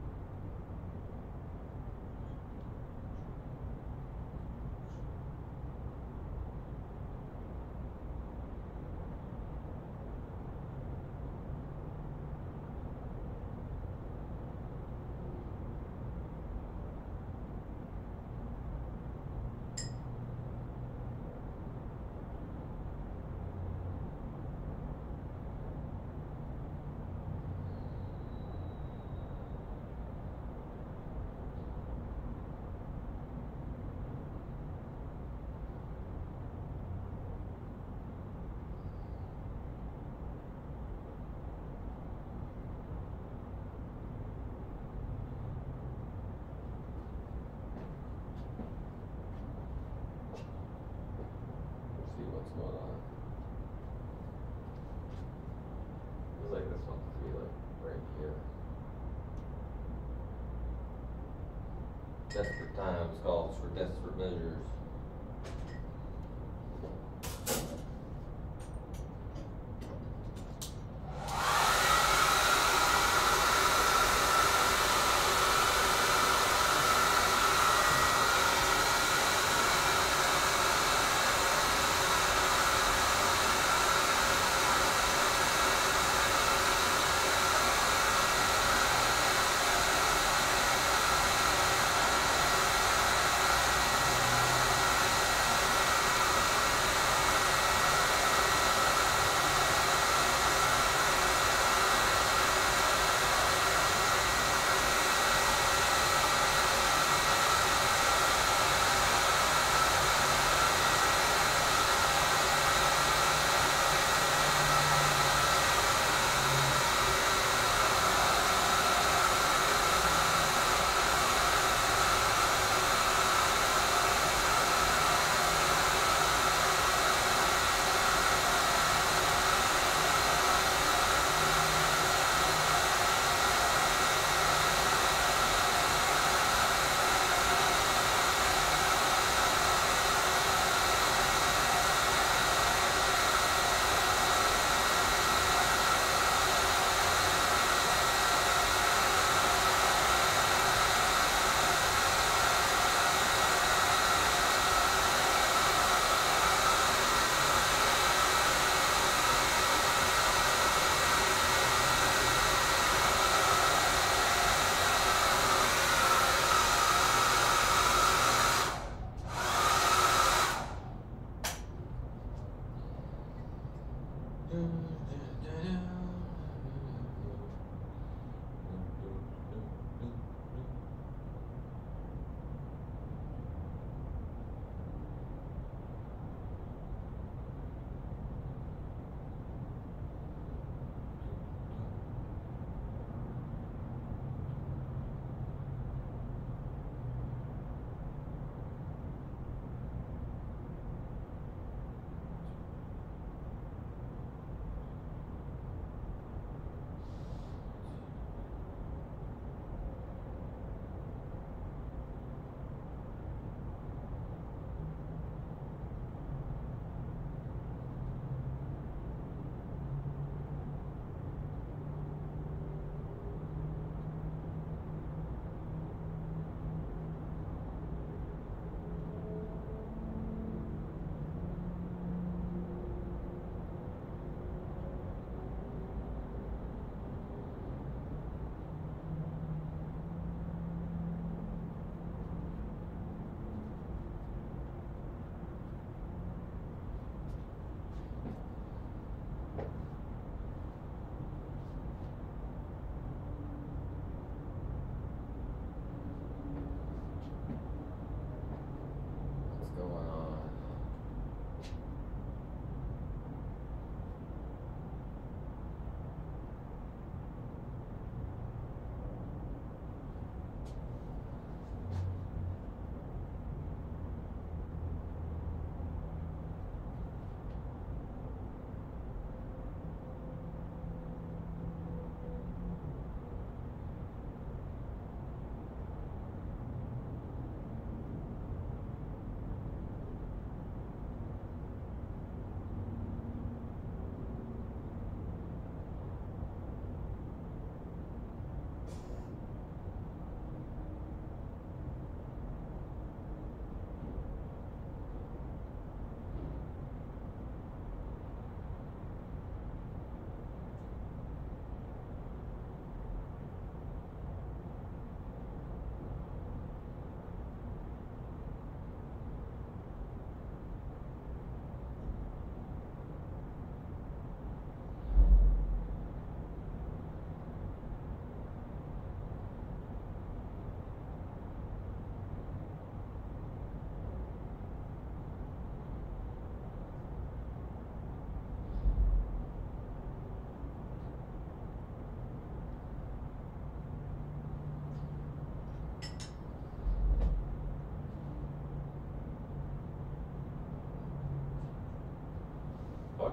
What's going on? Feels like this wants to be like right here. Desperate times calls for desperate measures.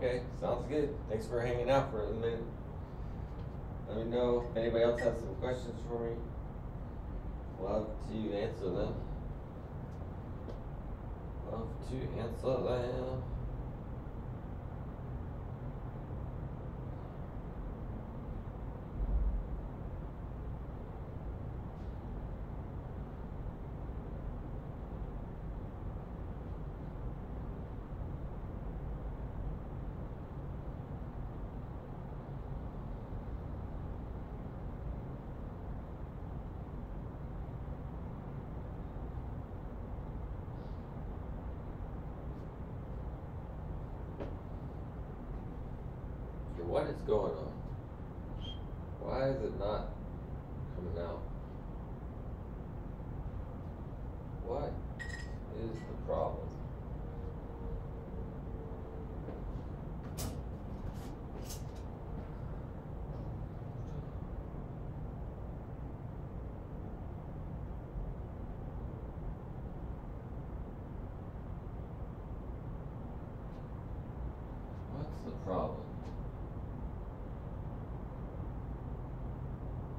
Okay, sounds good. Thanks for hanging out for a minute. Let me know if anybody else has some questions for me. Love to answer them. Love to answer them. What is going on? Why is it not coming out? What is the problem? What's the problem?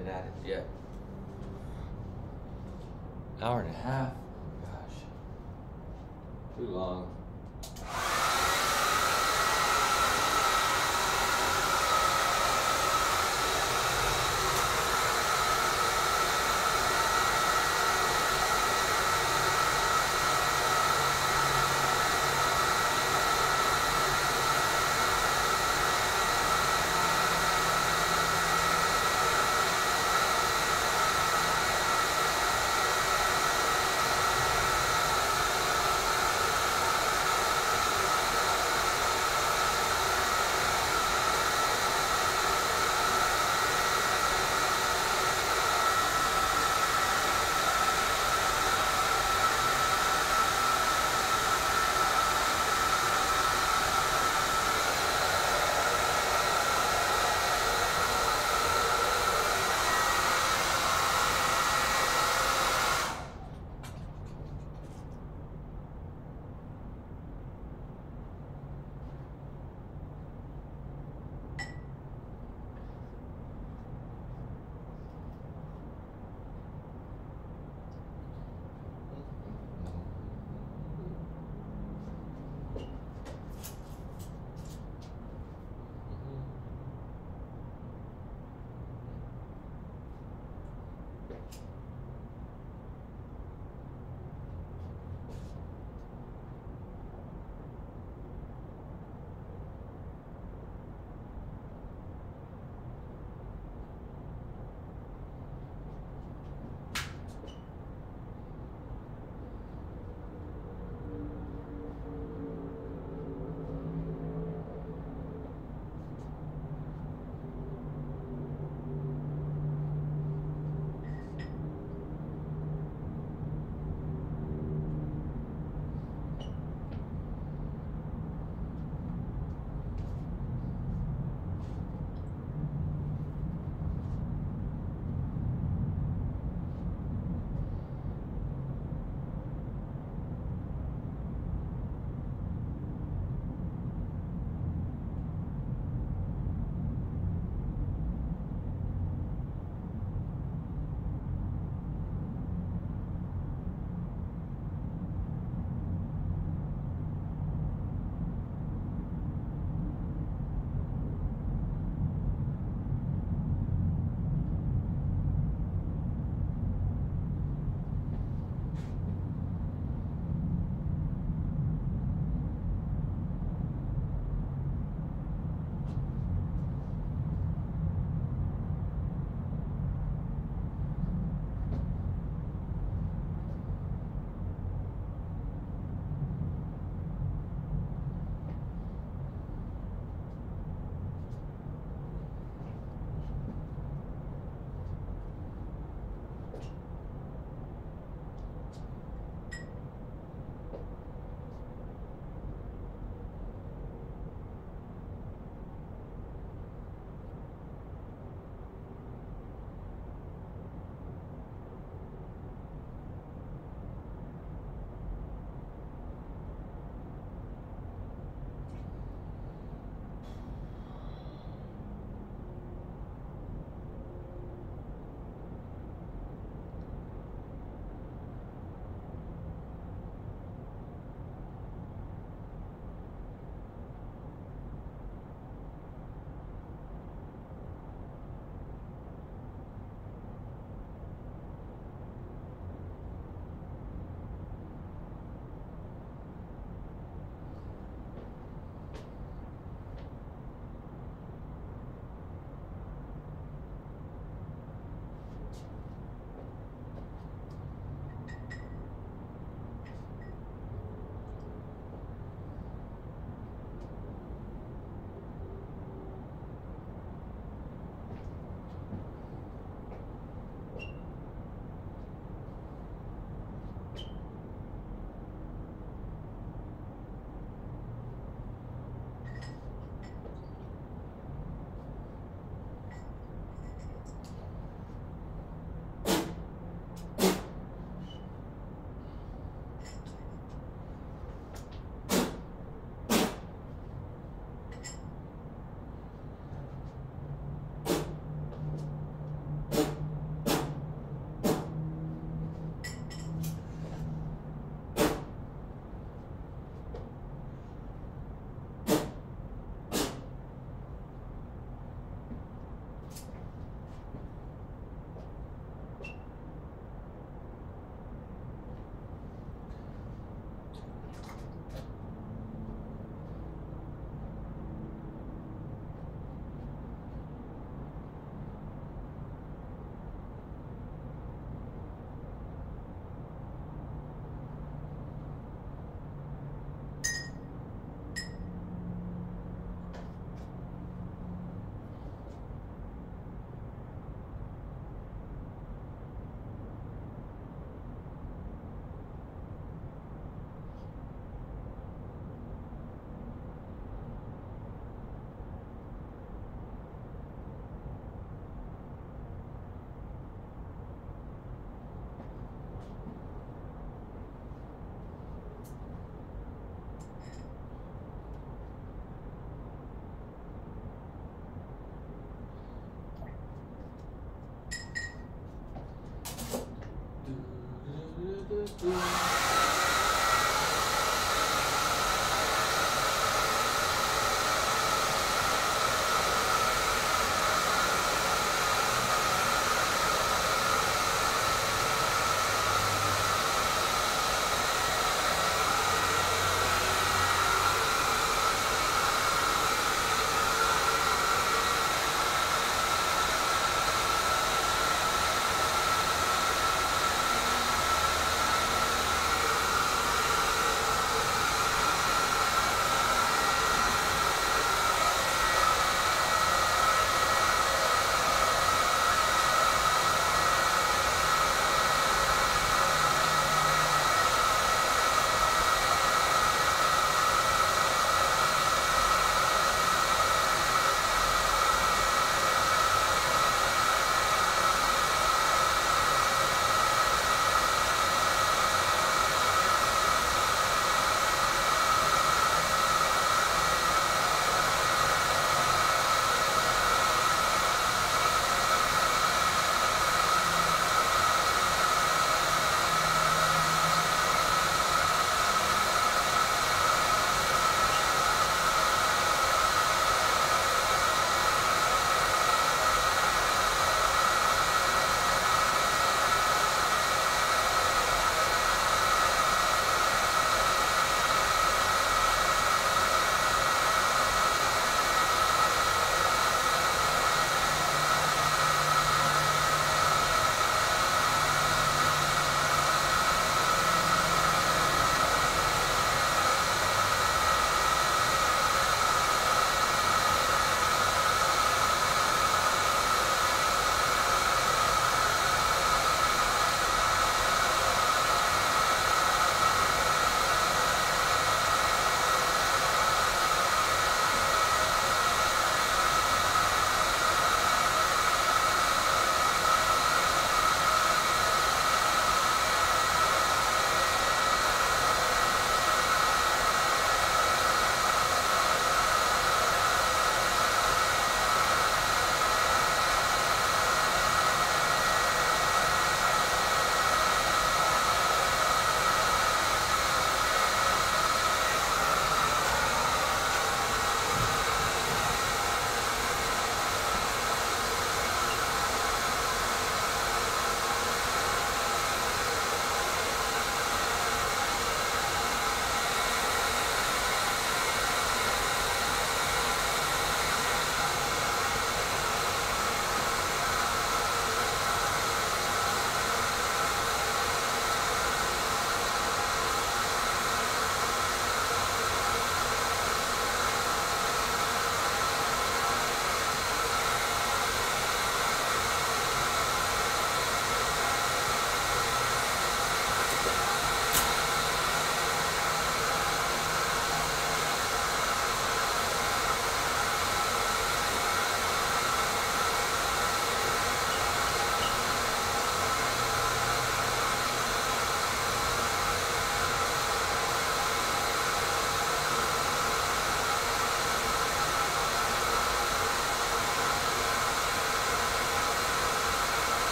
been at it yet. Hour and a half. Oh, gosh. Too long.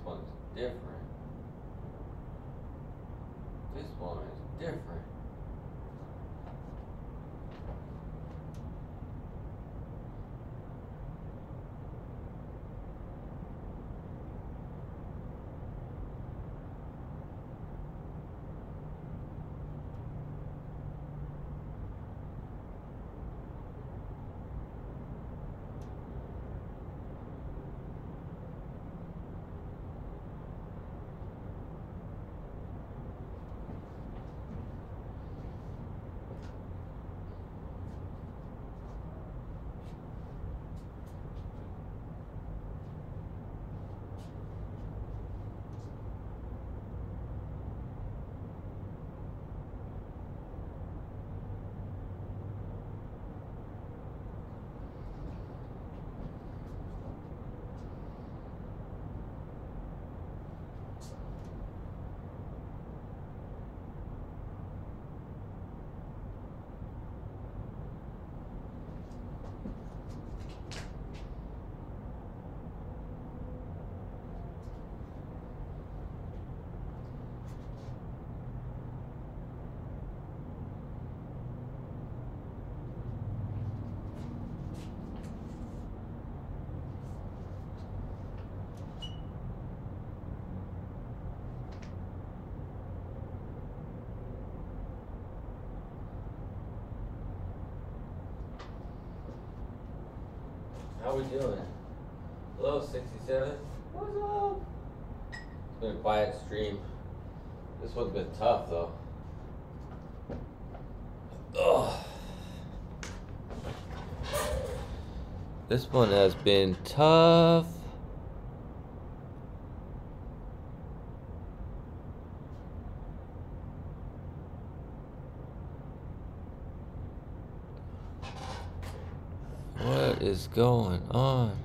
one's different. This one is different. How we doing? Hello, sixty-seven. What's up? It's been a quiet stream. This one's been tough though. Ugh. This one has been tough. What is going on?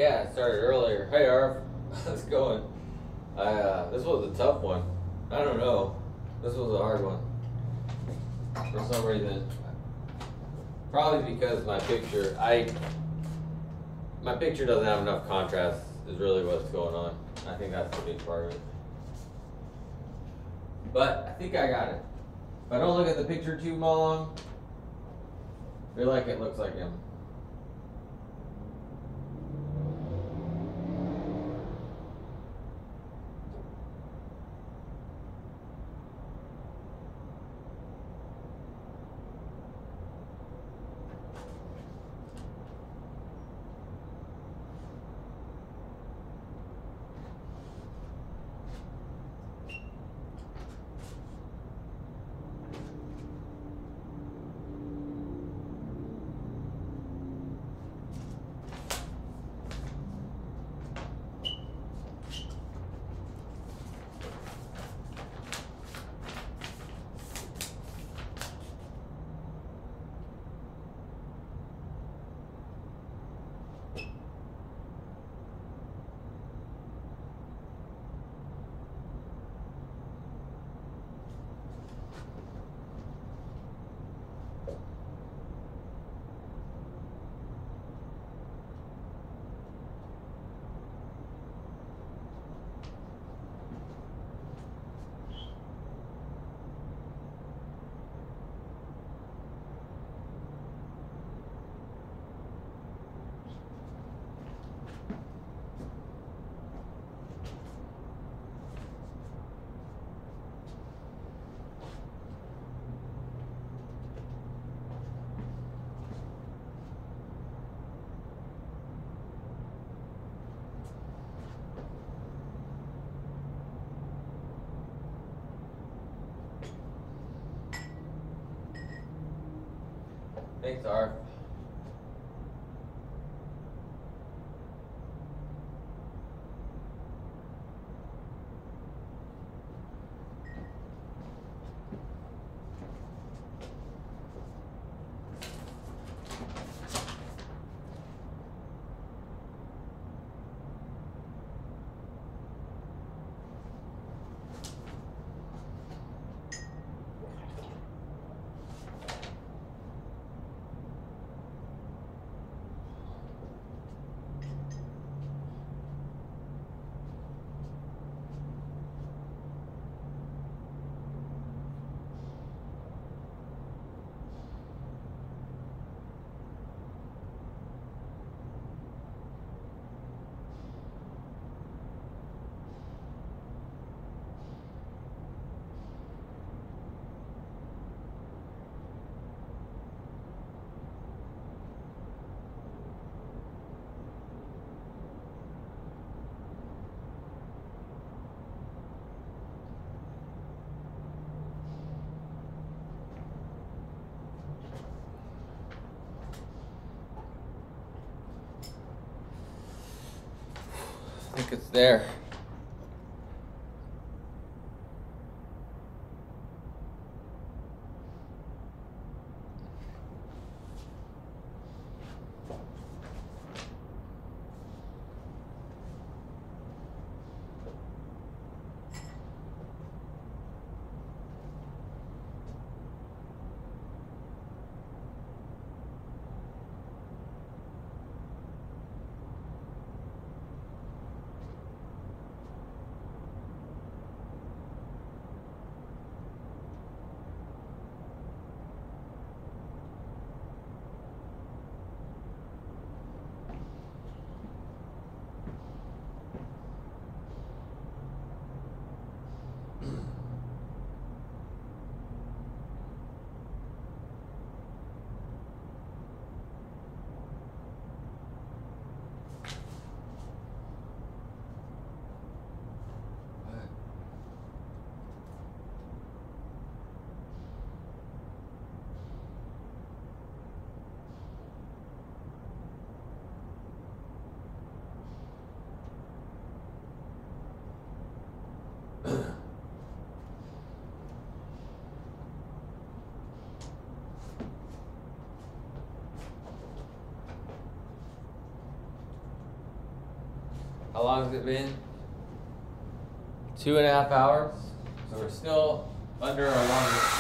Yeah, I started earlier. Hey, Arf. How's it going? I, uh, this was a tough one. I don't know. This was a hard one. For some reason. Probably because my picture, I, my picture doesn't have enough contrast is really what's going on. I think that's the big part of it. But I think I got it. If I don't look at the picture too long, I feel like it looks like him. Thanks, Arf. I think it's there. How long has it been? Two and a half hours. So we're still under our longest.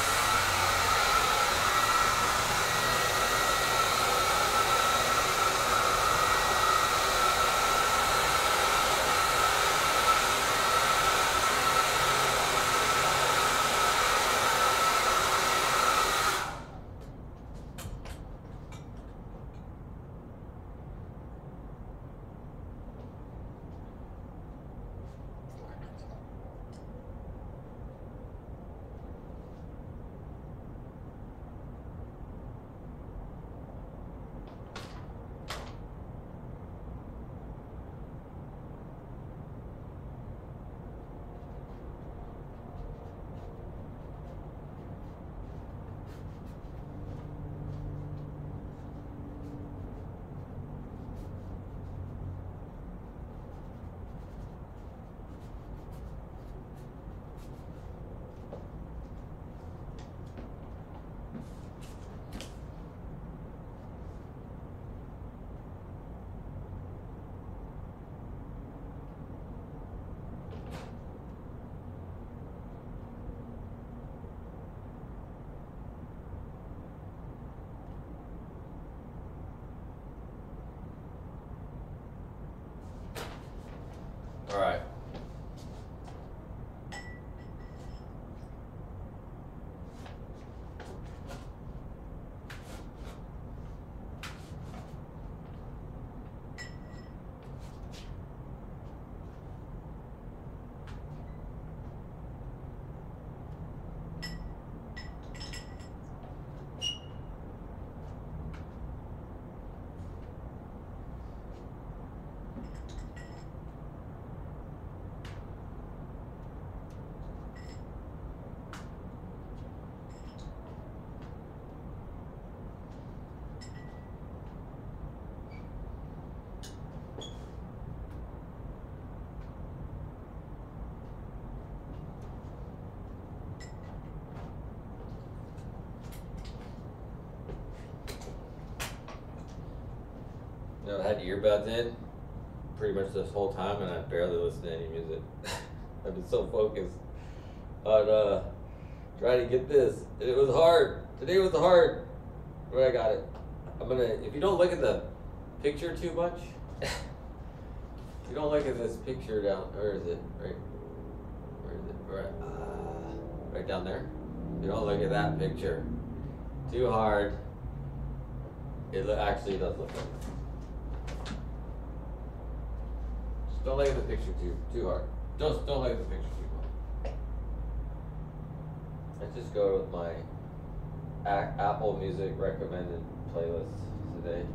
All right. You know, I had earbuds in pretty much this whole time, and I barely listened to any music. I've been so focused on uh, trying to get this. And it was hard. Today was hard, but I got it. I'm gonna. If you don't look at the picture too much, if you don't look at this picture down, where is it? Right. Where is it? Right. Uh, right down there. If you don't look at that picture too hard, it lo- actually does look like it. Don't look at the picture too too hard. Just don't look at the picture too hard. Let's just go with my a- Apple Music recommended playlist today.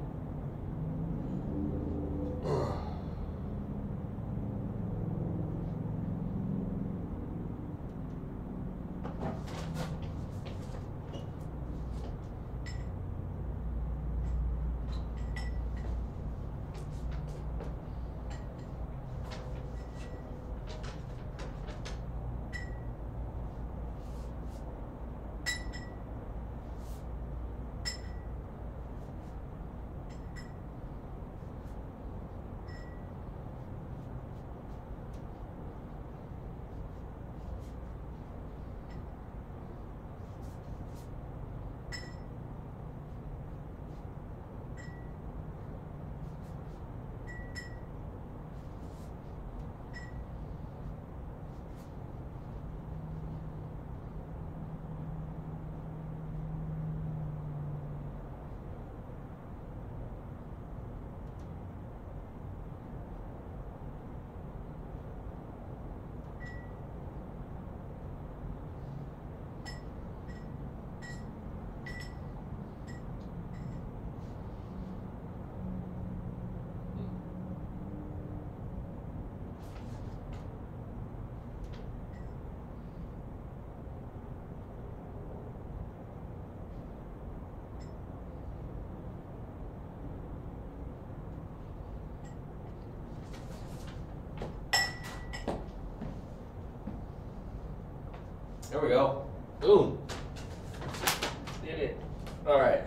There we go. Boom. Did it. All right.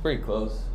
pretty close.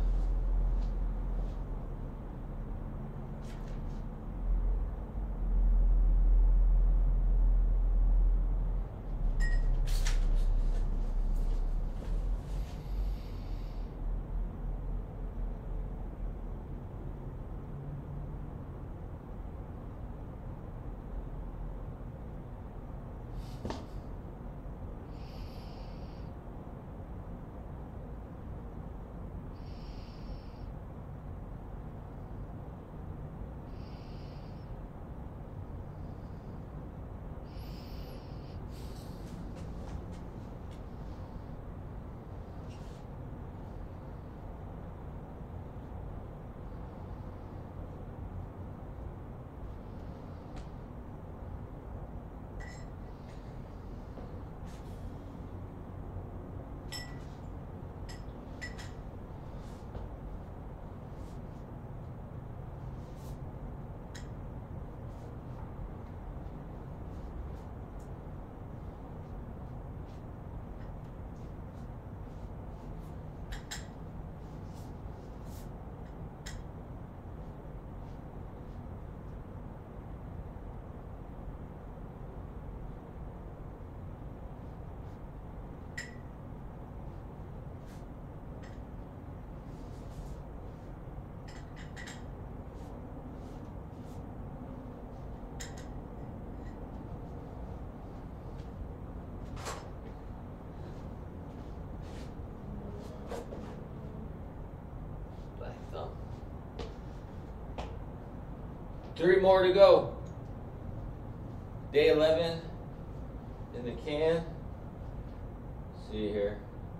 Three more to go. Day eleven in the can. See here.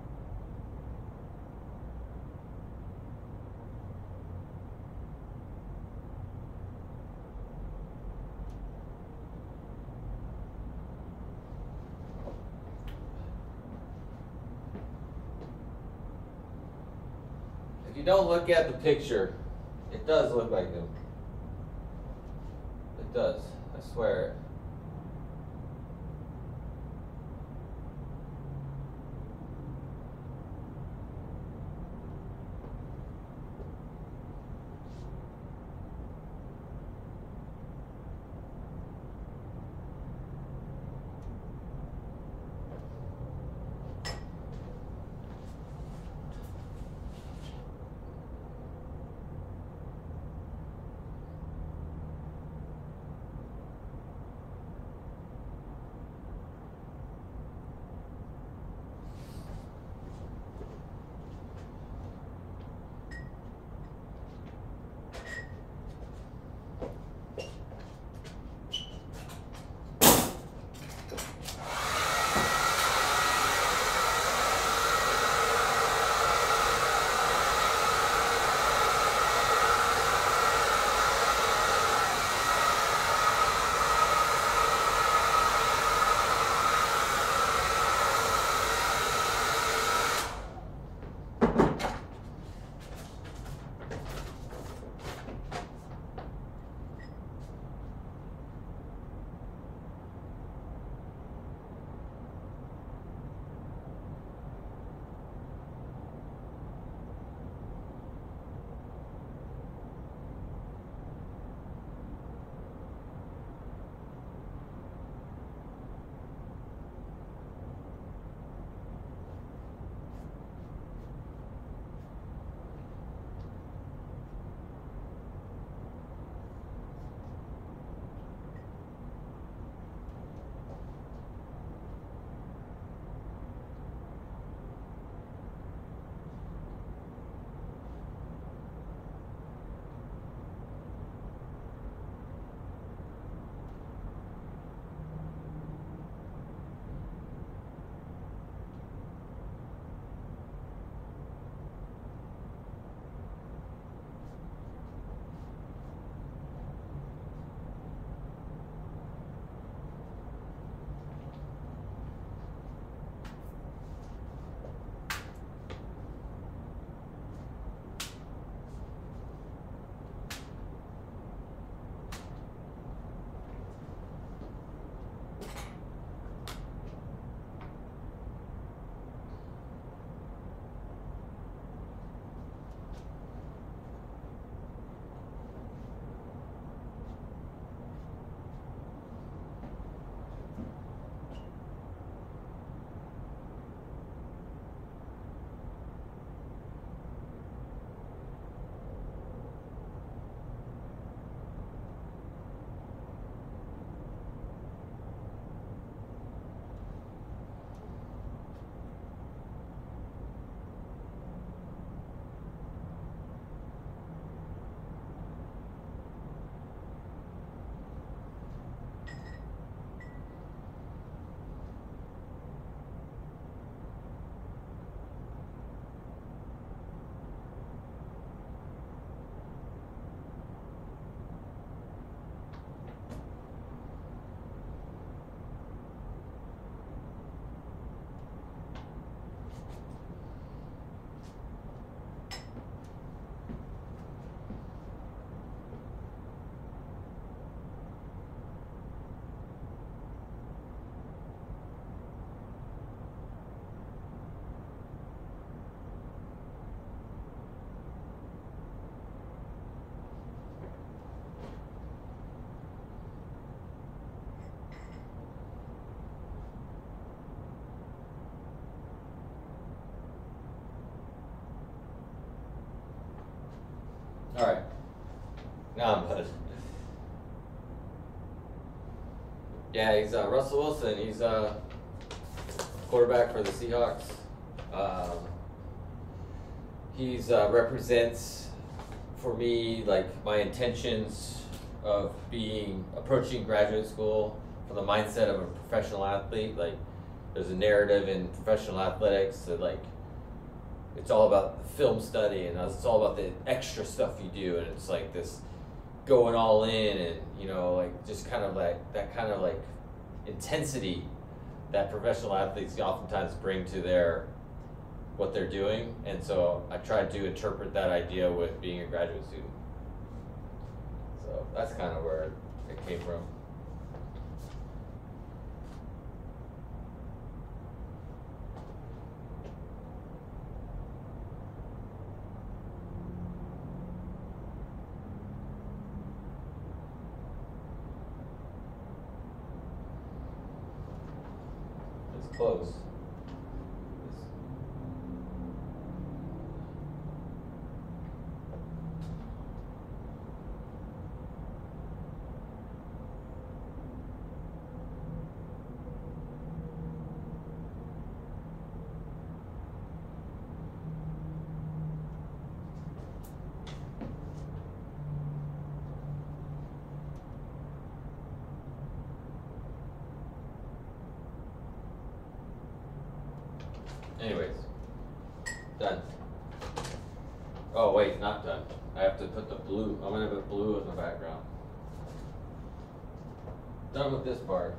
If you don't look at the picture, it does look like them. It does, I swear. All right. Now I'm done. Yeah, he's uh, Russell Wilson. He's uh, quarterback for the Seahawks. Um, he's uh, represents for me like my intentions of being approaching graduate school from the mindset of a professional athlete. Like, there's a narrative in professional athletics that like it's all about the film study and it's all about the extra stuff you do, and it's like this going all in and you know like just kind of like that kind of like intensity that professional athletes oftentimes bring to their what they're doing. And so I tried to interpret that idea with being a graduate student. So that's kind of where it came from. It's close. Anyways, done. Oh wait, not done. I have to put the blue, I'm gonna put blue in the background. Done with this part.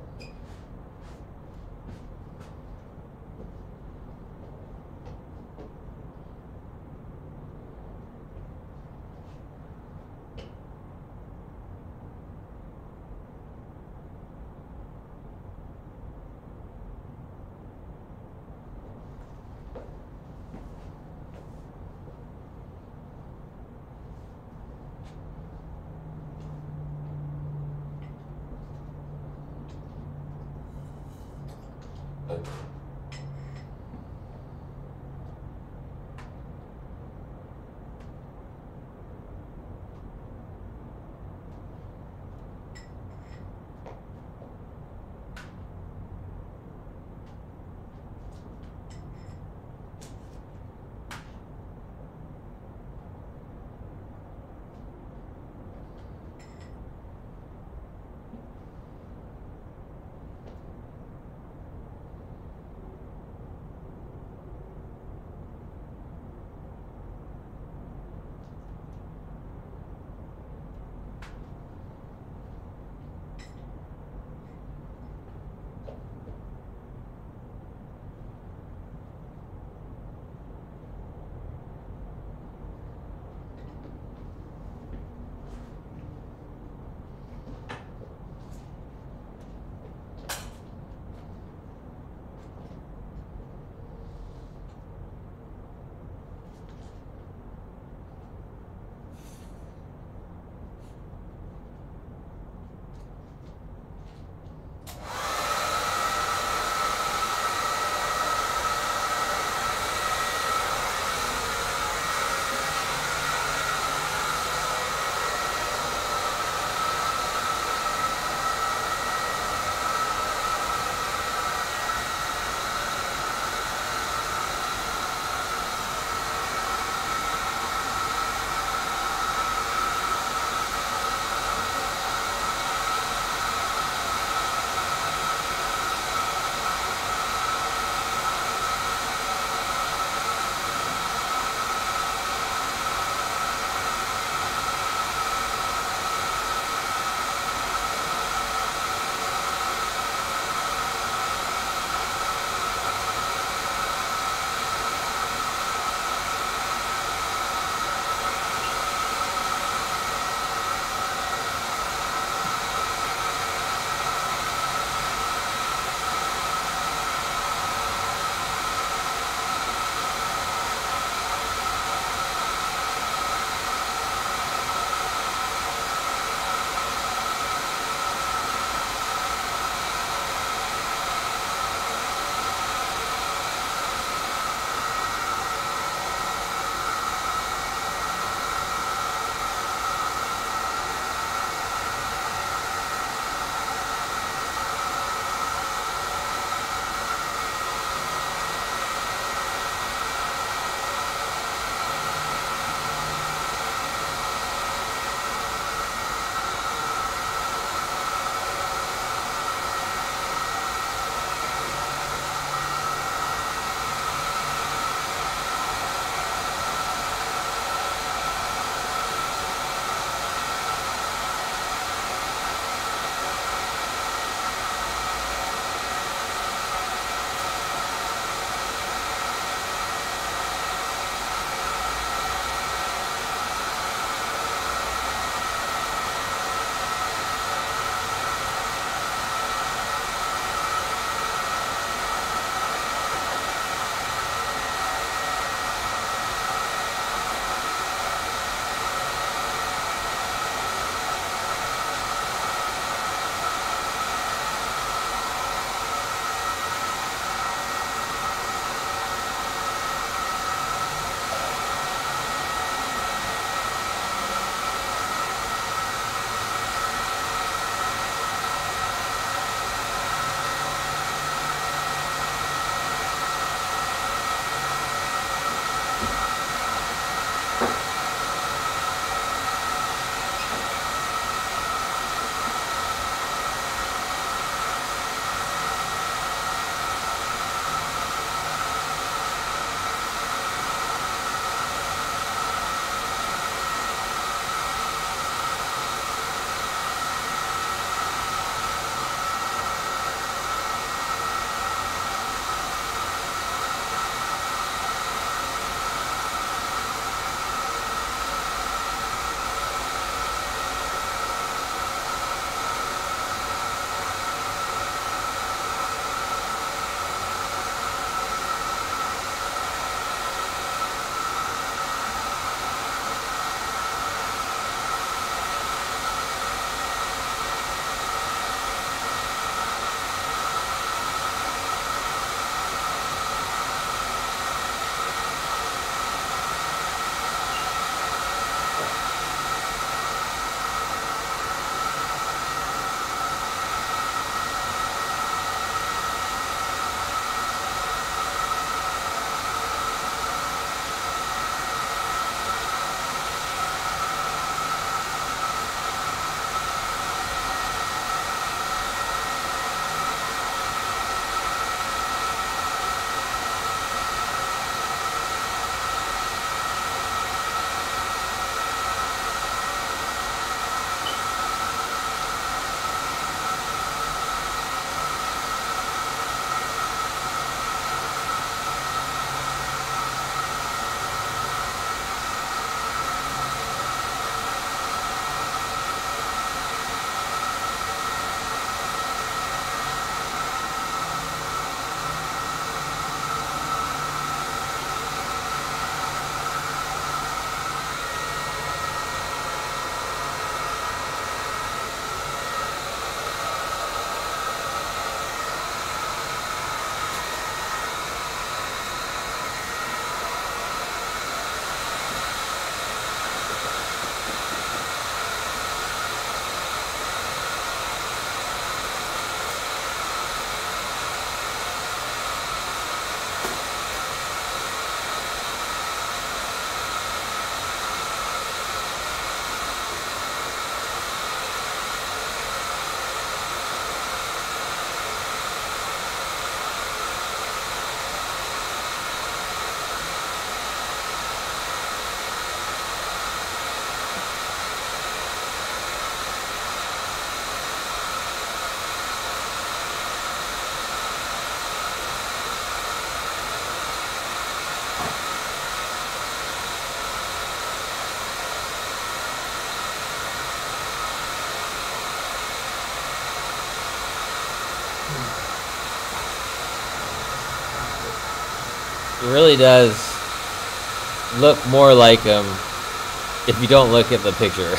really does look more like him if you don't look at the picture.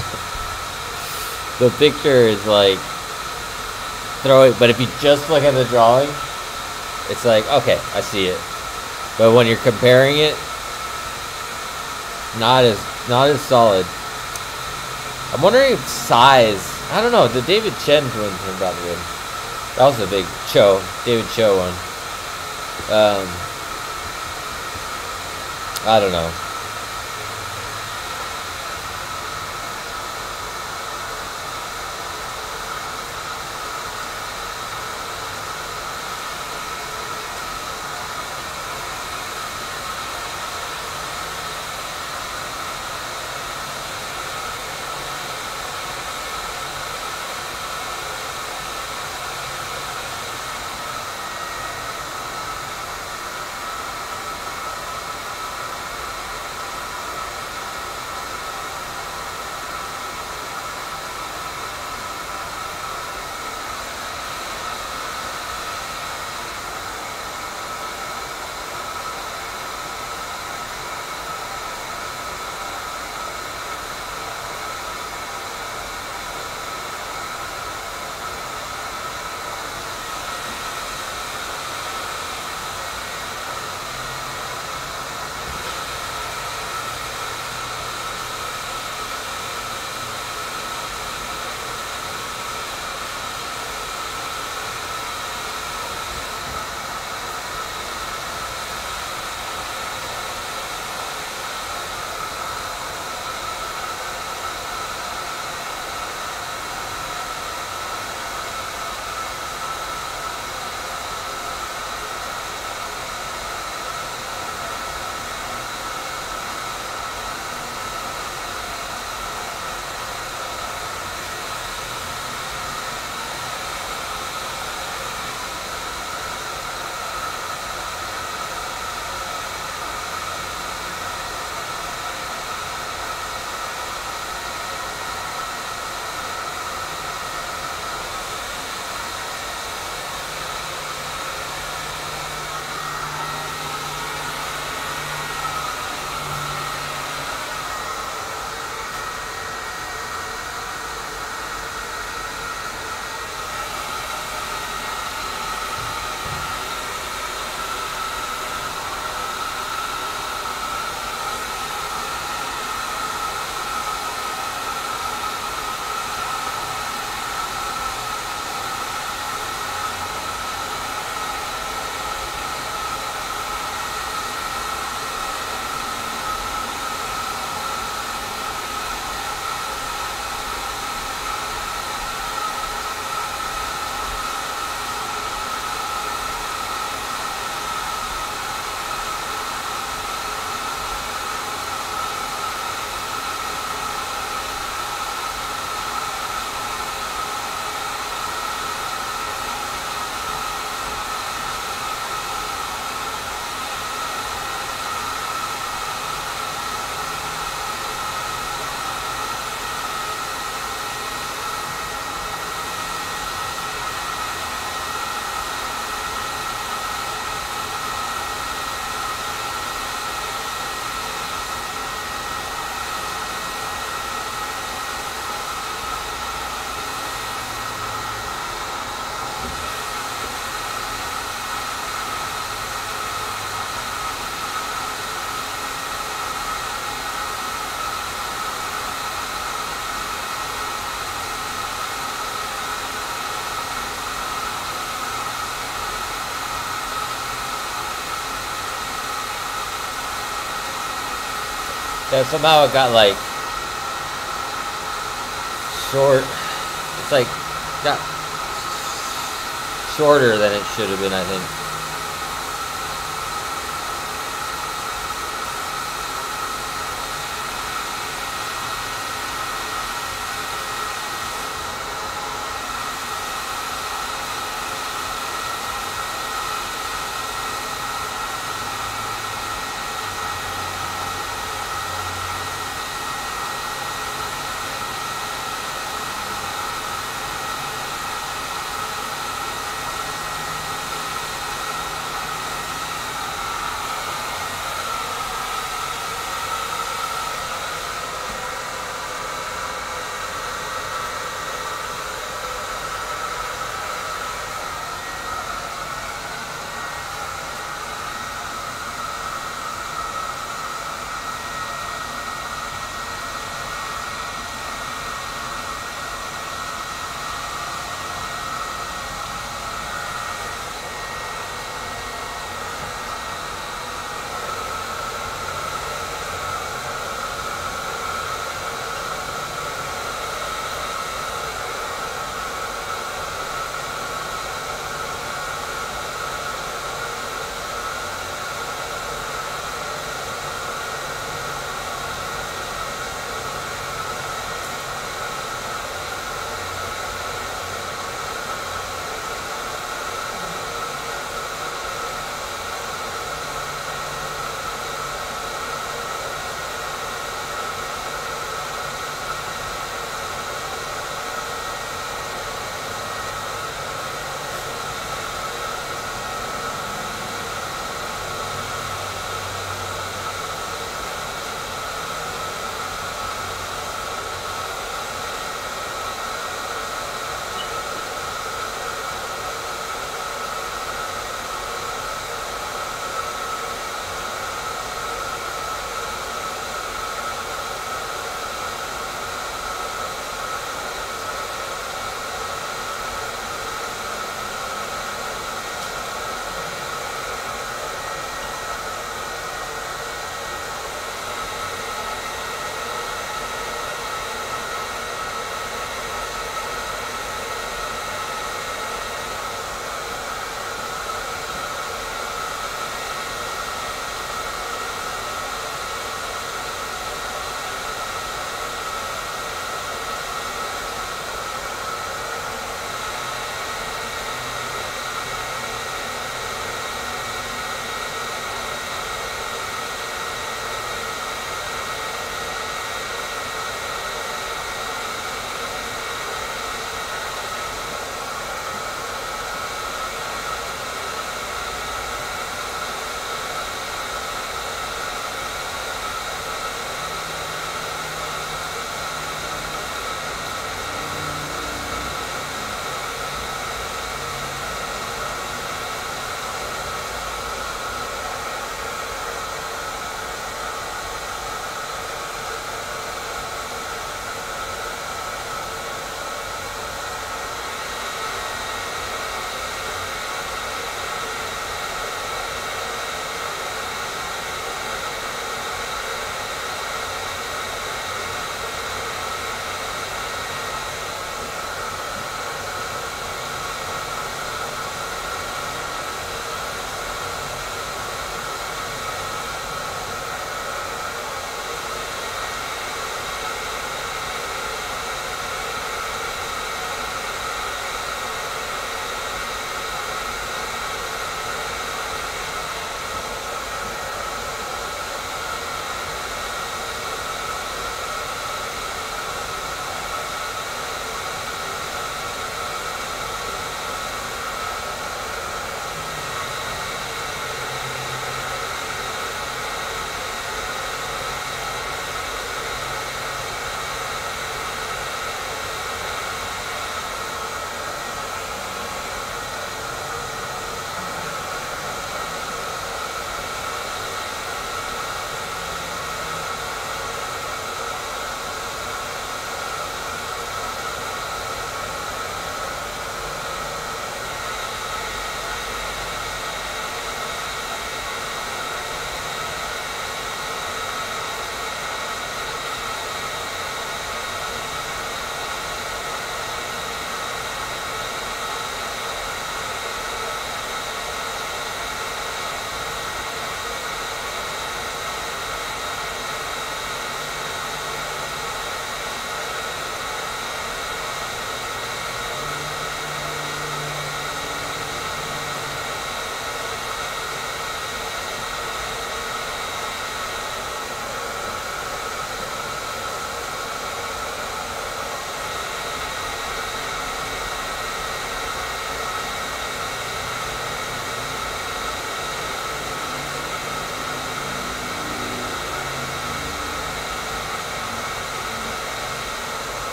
The picture is like throwing, but if you just look at the drawing, it's like, okay, I see it. But when you're comparing it, not as not as solid. I'm wondering if size. I don't know. The David Chen twins turned out good. That was a big Cho, David Cho one. Um, I don't know. Yeah, somehow it got like short. It's like got shorter than it should have been, I think.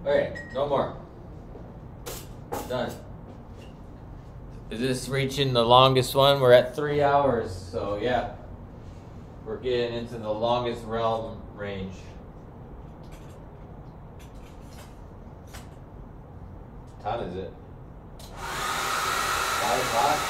Okay, no more. Done. Is this reaching the longest one? We're at three hours, so yeah. We're getting into the longest realm range. What time is it? Five o'clock?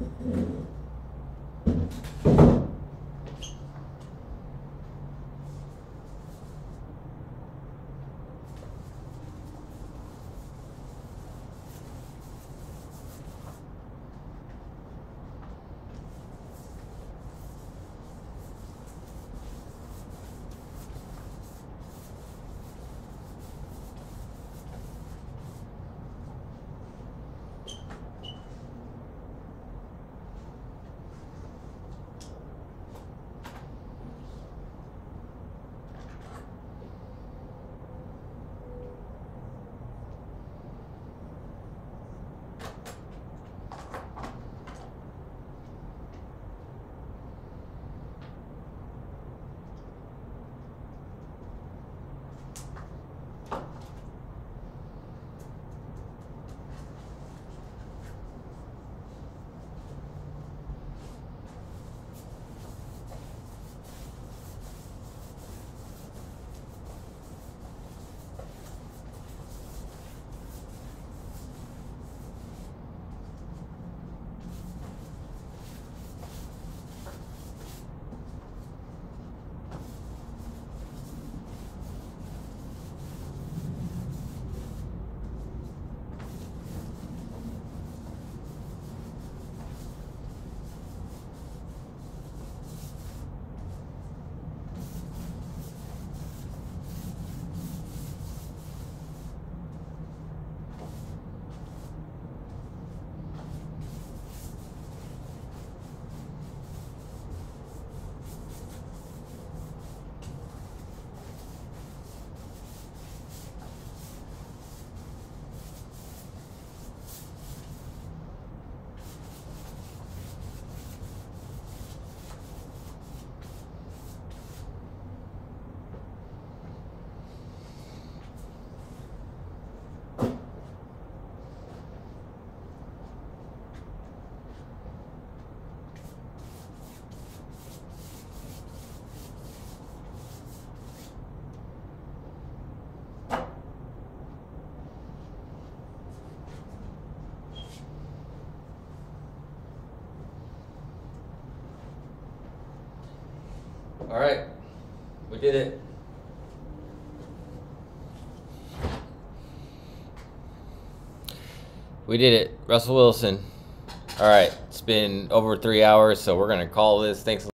All right, we did it. We did it, Russell Wilson. All right, it's been over three hours, so we're gonna call this. Thanks.